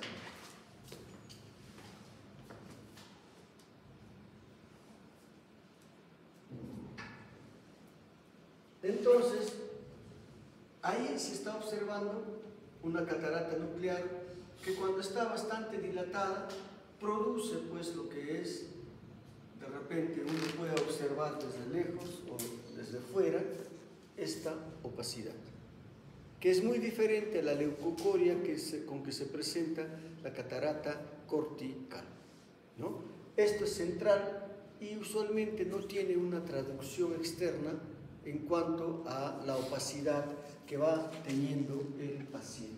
Entonces, ahí se está observando una catarata nuclear que, cuando está bastante dilatada, produce pues lo que es, de repente uno puede observar desde lejos o desde fuera, esta opacidad, que es muy diferente a la leucocoria con que se presenta la catarata cortical, ¿no? Esto es central y usualmente no tiene una traducción externa en cuanto a la opacidad que va teniendo el paciente.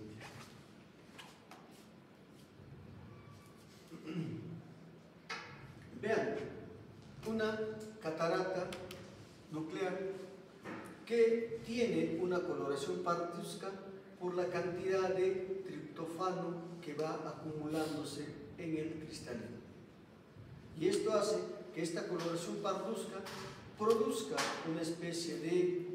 Vean, una catarata nuclear que tiene una coloración parduzca por la cantidad de triptófano que va acumulándose en el cristalino. Y esto hace que esta coloración parduzca produzca una especie de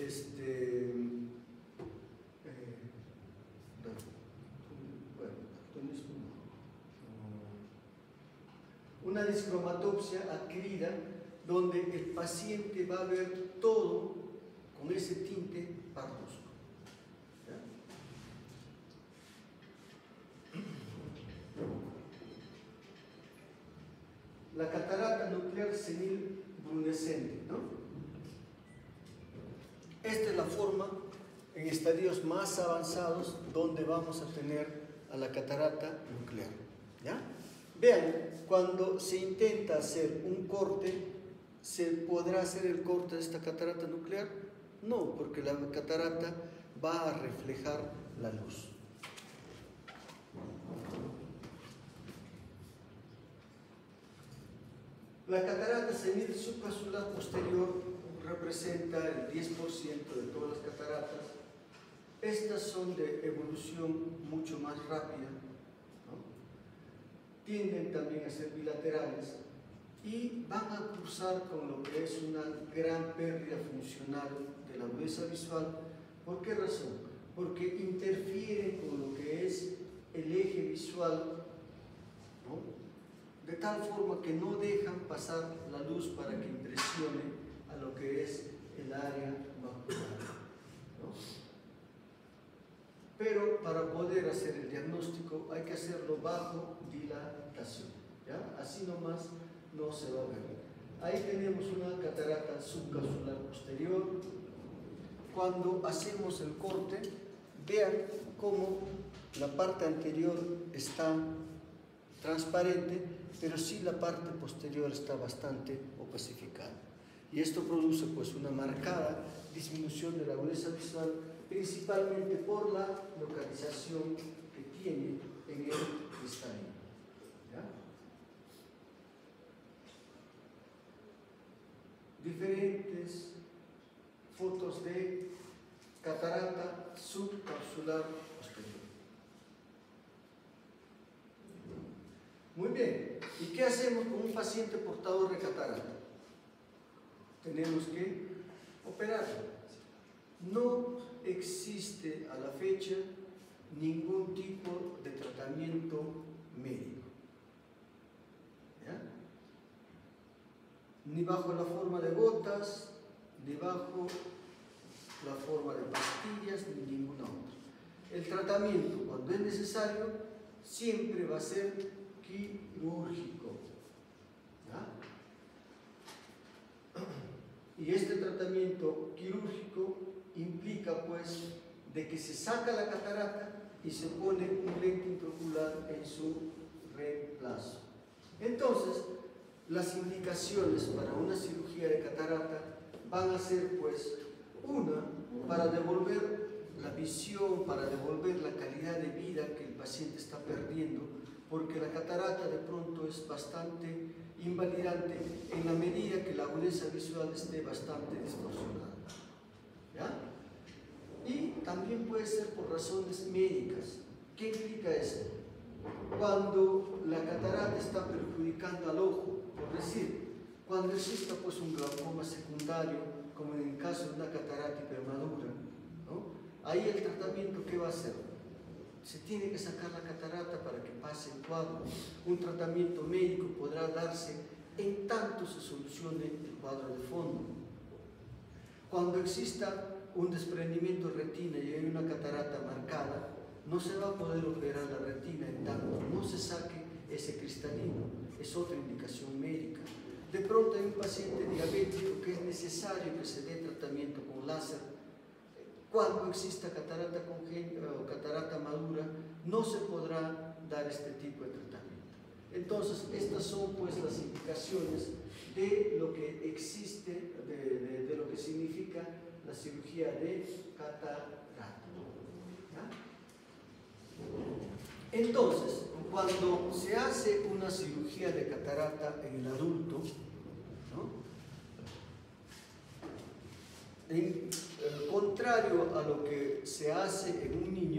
una discromatopsia adquirida, donde el paciente va a ver todo con ese tinte parduzco. La catarata nuclear senil brunescente, ¿no? Esta es la forma en estadios más avanzados donde vamos a tener a la catarata nuclear, ¿ya? Vean, cuando se intenta hacer un corte, ¿se podrá hacer el corte de esta catarata nuclear? No, porque la catarata va a reflejar la luz. La catarata senil subcapsular posterior representa el 10% de todas las cataratas. Estas son de evolución mucho más rápida, ¿no? Tienden también a ser bilaterales y van a cursar con lo que es una gran pérdida funcional de la agudeza visual. ¿Por qué razón? Porque interfieren con lo que es el eje visual, ¿no? De tal forma que no dejan pasar la luz para que impresione a lo que es el área macular, ¿no? Pero para poder hacer el diagnóstico hay que hacerlo bajo dilatación, ¿ya? Así nomás no se va a ver. Ahí tenemos una catarata subcapsular posterior. Cuando hacemos el corte, vean cómo la parte anterior está transparente, pero sí la parte posterior está bastante opacificada. Y esto produce pues una marcada disminución de la agudeza visual, principalmente por la localización que tiene en el cristalino. diagnósticos de catarata subcapsular posterior. Muy bien, ¿y qué hacemos con un paciente portador de catarata? Tenemos que operarlo. No existe a la fecha ningún tipo de tratamiento médico, ¿ya? Ni bajo la forma de gotas, ni bajo la forma de pastillas, ni ninguna otra. El tratamiento, cuando es necesario, siempre va a ser quirúrgico, ¿ya? Y este tratamiento quirúrgico implica, pues, de que se saca la catarata y se pone un lente intraocular en su reemplazo. Entonces, las indicaciones para una cirugía de catarata van a ser, pues, una, para devolver la visión, para devolver la calidad de vida que el paciente está perdiendo, porque la catarata de pronto es bastante invalidante en la medida que la agudeza visual esté bastante distorsionada, ¿ya? Y también puede ser por razones médicas. ¿Qué implica eso? Cuando la catarata está perjudicando al ojo, por decir, cuando exista pues un glaucoma secundario, como en el caso de una catarata hipermadura, ¿no? Ahí el tratamiento, ¿qué va a hacer? Se tiene que sacar la catarata para que pase el cuadro. Un tratamiento médico podrá darse en tanto se solucione el cuadro de fondo. Cuando exista un desprendimiento de retina y hay una catarata marcada, no se va a poder operar la retina en tanto no se saque ese cristalino. Es otra indicación médica. De pronto hay un paciente diabético que es necesario que se dé tratamiento con láser. Cuando exista catarata congénita o catarata madura, no se podrá dar este tipo de tratamiento. Entonces, estas son pues las indicaciones de lo que existe, de lo que significa la cirugía de catarata. ¿Ya? Entonces, cuando se hace una cirugía de catarata en el adulto, ¿no? Contrario a lo que se hace en un niño,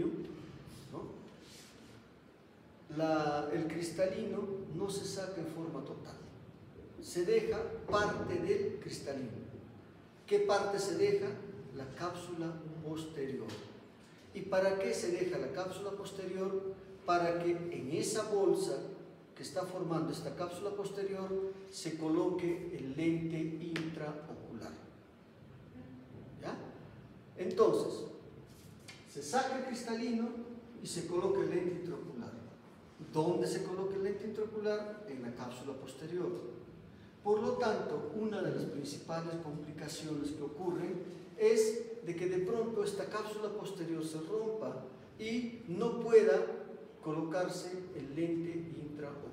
¿no? El cristalino no se saca en forma total, se deja parte del cristalino. ¿Qué parte se deja? La cápsula posterior. ¿Y para qué se deja la cápsula posterior? Para que en esa bolsa que está formando esta cápsula posterior se coloque el lente intraocular. ¿Ya? Entonces, se saca el cristalino y se coloca el lente intraocular. ¿Dónde se coloca el lente intraocular? En la cápsula posterior. Por lo tanto, una de las principales complicaciones que ocurren es de que de pronto esta cápsula posterior se rompa y no pueda colocarse el lente intraocular.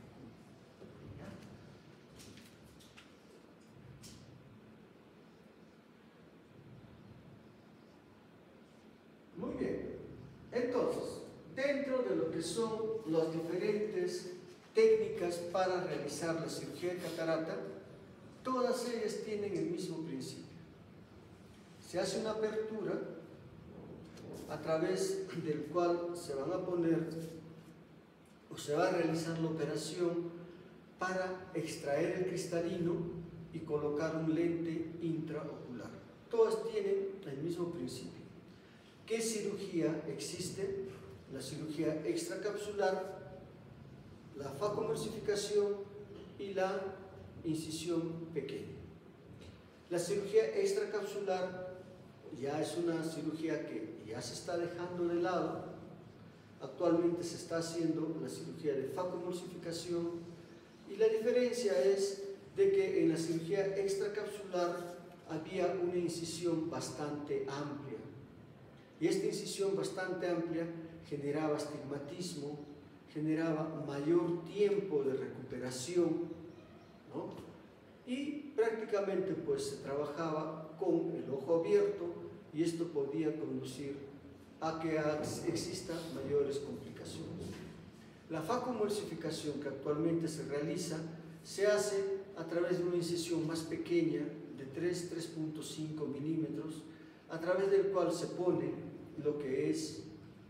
Muy bien. Entonces, dentro de lo que son las diferentes técnicas para realizar la cirugía de catarata, todas ellas tienen el mismo principio. Se hace una apertura a través del cual se van a poner o se va a realizar la operación para extraer el cristalino y colocar un lente intraocular. Todas tienen el mismo principio. ¿Qué cirugía existe? La cirugía extracapsular, la facomulsificación y la incisión pequeña. La cirugía extracapsular ya es una cirugía que ya se está dejando de lado. Actualmente se está haciendo la cirugía de facomulsificación y la diferencia es de que en la cirugía extracapsular había una incisión bastante amplia y esta incisión bastante amplia generaba astigmatismo, generaba mayor tiempo de recuperación, ¿no? Y prácticamente pues se trabajaba con el ojo abierto y esto podía conducir a que existan mayores complicaciones. La facomulsificación que actualmente se realiza se hace a través de una incisión más pequeña de 3,5 milímetros, a través del cual se pone lo que es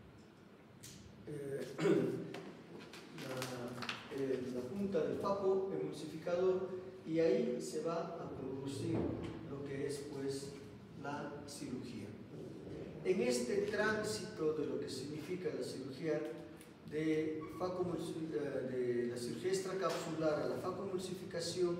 la punta del faco emulsificador, y ahí se va a producir lo que es pues la cirugía. En este tránsito de lo que significa la cirugía de la cirugía extracapsular a la facoemulsificación,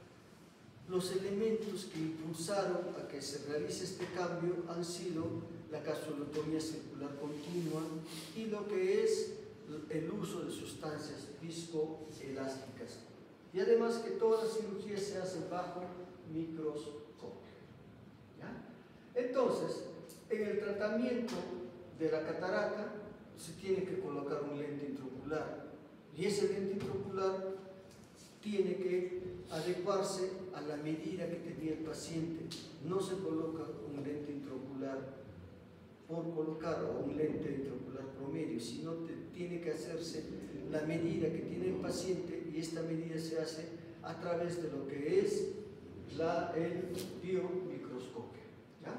los elementos que impulsaron a que se realice este cambio han sido la capsulotomía circular continua y lo que es el uso de sustancias viscoelásticas. Y además que todas las cirugías se hacen bajo microscopio. ¿Ya? Entonces, en el tratamiento de la catarata se tiene que colocar un lente intraocular, y ese lente intraocular tiene que adecuarse a la medida que tenía el paciente. No se coloca un lente intraocular por colocar, o un lente intraocular promedio, sino tiene que hacerse la medida que tiene el paciente, y esta medida se hace a través de lo que es el biomicroscopio. ¿Ya?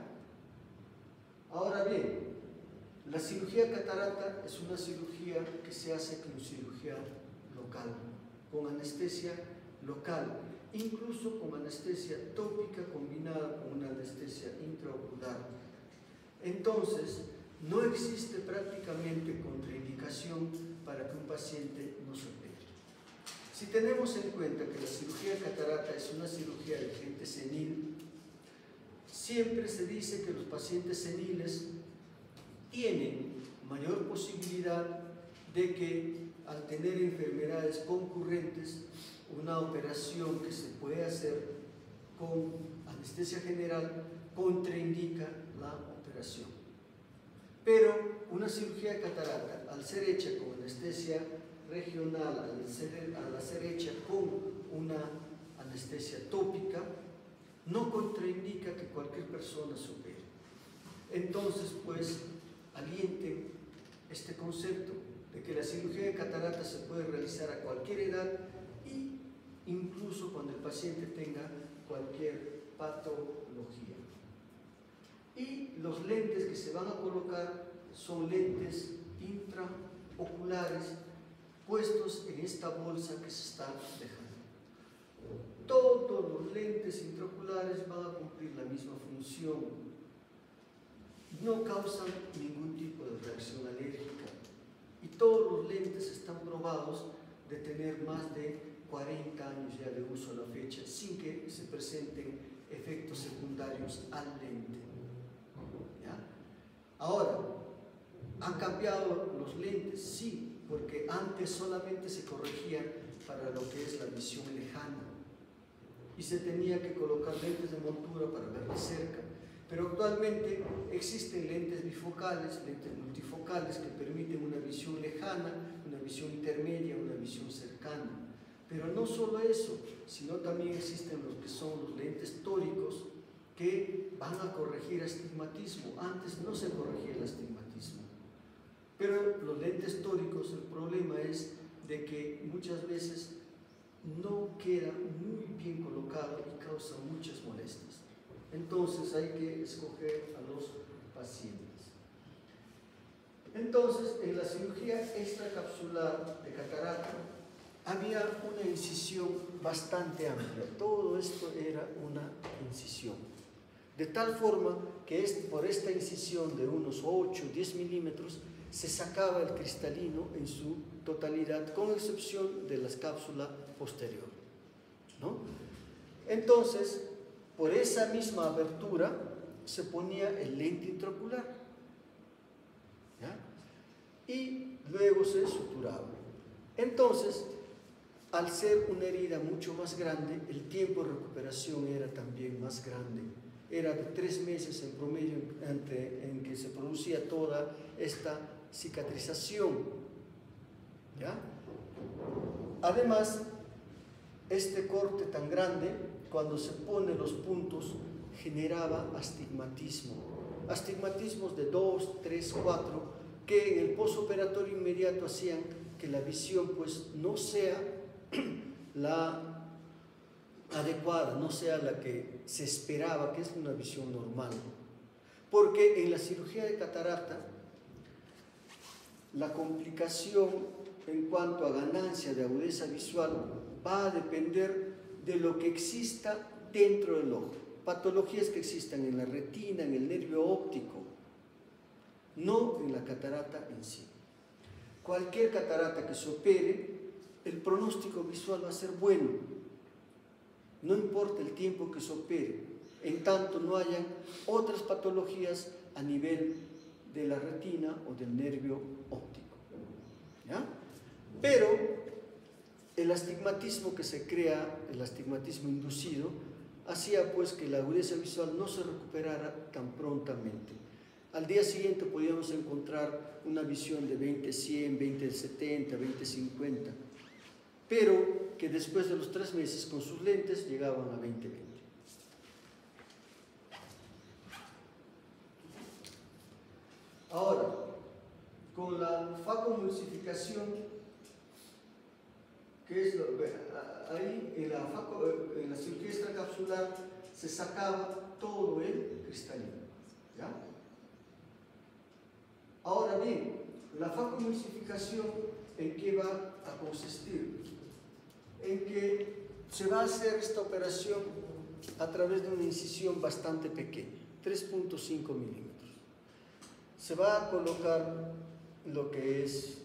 Ahora bien, la cirugía catarata es una cirugía que se hace con cirugía local, con anestesia local, incluso con anestesia tópica combinada con una anestesia intraocular. Entonces, no existe prácticamente contraindicación para que un paciente no se opere. Si tenemos en cuenta que la cirugía catarata es una cirugía de gente senil, siempre se dice que los pacientes seniles tienen mayor posibilidad de que, al tener enfermedades concurrentes, una operación que se puede hacer con anestesia general contraindica la operación. Pero una cirugía de catarata, al ser hecha con anestesia regional, al ser hecha con una anestesia tópica, no contraindica que cualquier persona se opere. Entonces, pues, alienten este concepto de que la cirugía de catarata se puede realizar a cualquier edad, y incluso cuando el paciente tenga cualquier patología. Y los lentes que se van a colocar son lentes intraoculares puestos en esta bolsa que se está dejando. Todos los lentes intraoculares van a cumplir la misma función. No causan ningún tipo de reacción alérgica, y todos los lentes están probados de tener más de 40 años ya de uso a la fecha, sin que se presenten efectos secundarios al lente. ¿Ya? Ahora, ¿han cambiado los lentes? Sí, porque antes solamente se corregían para lo que es la visión lejana, y se tenía que colocar lentes de montura para ver de cerca. Pero actualmente existen lentes bifocales, lentes multifocales, que permiten una visión lejana, una visión intermedia, una visión cercana. Pero no solo eso, sino también existen los que son los lentes tóricos, que van a corregir astigmatismo. Antes no se corregía el astigmatismo. Pero los lentes tóricos, el problema es de que muchas veces no queda muy bien colocado y causa muchas molestias. Entonces hay que escoger a los pacientes. Entonces, en la cirugía extracapsular de catarata había una incisión bastante amplia. Todo esto era una incisión. De tal forma que por esta incisión de unos 8 o 10 milímetros se sacaba el cristalino en su totalidad, con excepción de la cápsula posterior, ¿no? Entonces, por esa misma abertura se ponía el lente intraocular, ¿ya? Y luego se suturaba. Entonces, al ser una herida mucho más grande, el tiempo de recuperación era también más grande. Era de 3 meses en promedio en que se producía toda esta cicatrización, ¿ya? Además, este corte tan grande, cuando se pone los puntos, generaba astigmatismo. Astigmatismos de 2, 3, 4, que en el postoperatorio inmediato hacían que la visión pues no sea la adecuada, no sea la que se esperaba, que es una visión normal. Porque en la cirugía de catarata, la complicación en cuanto a ganancia de agudeza visual va a depender de lo que exista dentro del ojo. Patologías que existan en la retina, en el nervio óptico, no en la catarata en sí. Cualquier catarata que se opere, el pronóstico visual va a ser bueno. No importa el tiempo que se opere, en tanto no hayan otras patologías a nivel de la retina o del nervio óptico. ¿Ya? Pero el astigmatismo que se crea, el astigmatismo inducido, hacía pues que la agudeza visual no se recuperara tan prontamente. Al día siguiente podíamos encontrar una visión de 20/100, 20/70, 20/50, pero que después de los 3 meses con sus lentes llegaban a 20/20. Ahora, con la facomulsificación, que es ahí en la cirugía extracapsular se sacaba todo el cristalino. ¿Ya? Ahora bien, la facomulsificación, ¿en qué va a consistir? En que se va a hacer esta operación a través de una incisión bastante pequeña, 3.5 milímetros. Se va a colocar lo que es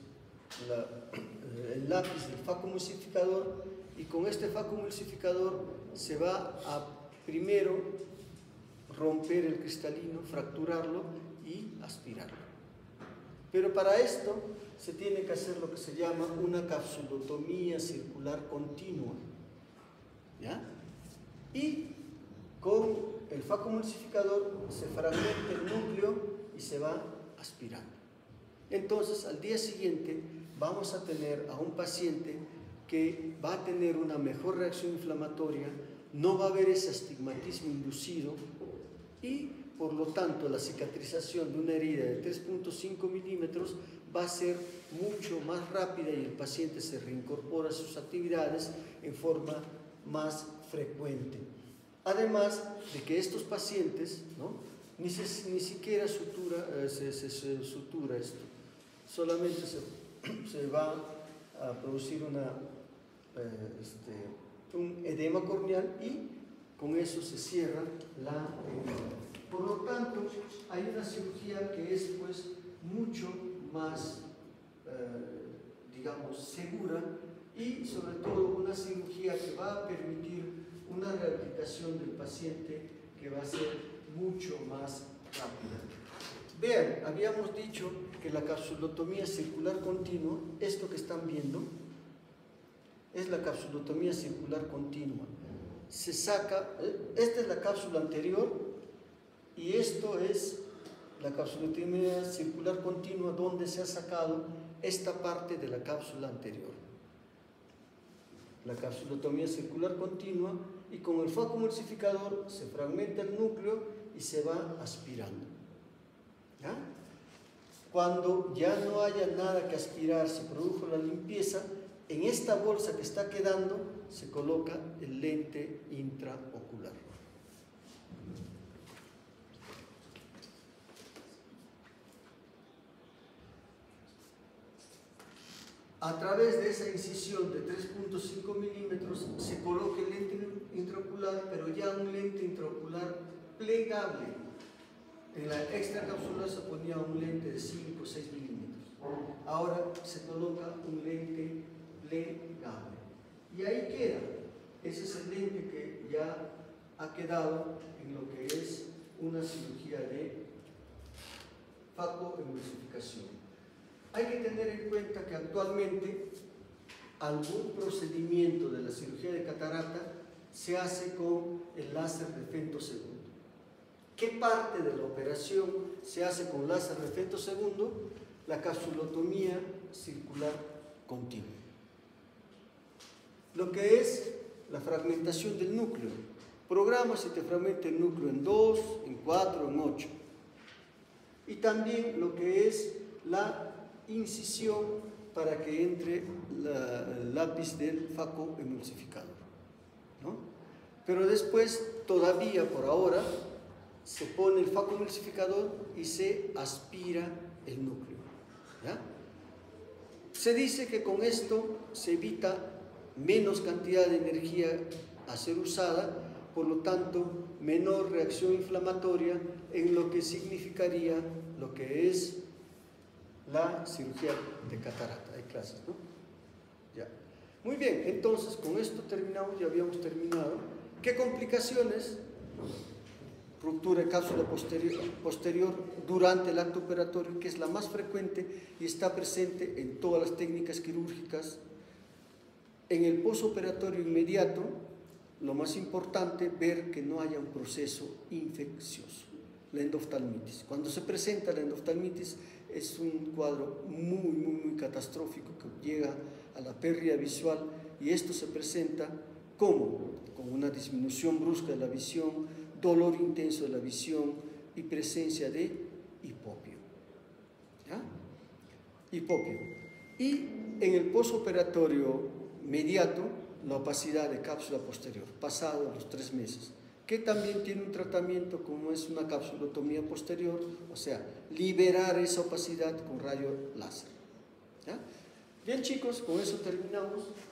el lápiz del facomulsificador, y con este facomulsificador se va a primero romper el cristalino, fracturarlo y aspirarlo. Pero para esto se tiene que hacer lo que se llama una capsulotomía circular continua. ¿Ya? Y con el facomulsificador se fragmenta el núcleo y se va aspirando. Entonces, al día siguiente vamos a tener a un paciente que va a tener una mejor reacción inflamatoria, no va a haber ese astigmatismo inducido y, por lo tanto, la cicatrización de una herida de 3.5 milímetros va a ser mucho más rápida y el paciente se reincorpora a sus actividades en forma más frecuente. Además de que estos pacientes, ¿no?, ni siquiera se sutura esto, solamente se va a producir un edema corneal y con eso se cierra la herida. Por lo tanto, hay una cirugía que es pues mucho más, digamos, segura, y sobre todo una cirugía que va a permitir una rehabilitación del paciente que va a ser mucho más rápida. Vean, habíamos dicho que la capsulotomía circular continua, esto que están viendo, es la capsulotomía circular continua. Se saca, esta es la cápsula anterior y esto es la capsulotomía circular continua, donde se ha sacado esta parte de la cápsula anterior. La capsulotomía circular continua, y con el facomulsificador se fragmenta el núcleo y se va aspirando. ¿Ya? Cuando ya no haya nada que aspirar, se produjo la limpieza, en esta bolsa que está quedando se coloca el lente intraocular. A través de esa incisión de 3.5 milímetros se coloca el lente intraocular, pero ya un lente intraocular plegable. En la extracapsular se ponía un lente de 5 o 6 milímetros. Ahora se coloca un lente plegable. Y ahí queda. Ese es el lente que ya ha quedado en lo que es una cirugía de facoemulsificación. Hay que tener en cuenta que actualmente algún procedimiento de la cirugía de catarata se hace con el láser de femtosegundo. ¿Qué parte de la operación se hace con láser de femtosegundo? La capsulotomía circular continua. Lo que es la fragmentación del núcleo. Programa si te fragmenta el núcleo en 2, en 4, en 8. Y también lo que es la incisión para que entre el lápiz del facoemulsificador, ¿no? pero después, todavía por ahora, se pone el facomulsificador y se aspira el núcleo. ¿Ya? Se dice que con esto se evita menos cantidad de energía a ser usada, por lo tanto, menor reacción inflamatoria en lo que significaría lo que es la cirugía de catarata. Hay clases, ¿no? Ya. Muy bien, entonces con esto terminamos, ya habíamos terminado. ¿Qué complicaciones? Ruptura de cápsula posterior durante el acto operatorio, que es la más frecuente y está presente en todas las técnicas quirúrgicas. En el posoperatorio inmediato, lo más importante, ver que no haya un proceso infeccioso, la endoftalmitis. Cuando se presenta la endoftalmitis es un cuadro muy catastrófico que llega a la pérdida visual, y esto se presenta ¿cómo? Con una disminución brusca de la visión, dolor intenso de la visión y presencia de hipopio. ¿Ya? Hipopio. Y en el posoperatorio inmediato, la opacidad de cápsula posterior, pasado los 3 meses, que también tiene un tratamiento como es una capsulotomía posterior, o sea, liberar esa opacidad con rayo láser. ¿Ya? Bien, chicos, con eso terminamos.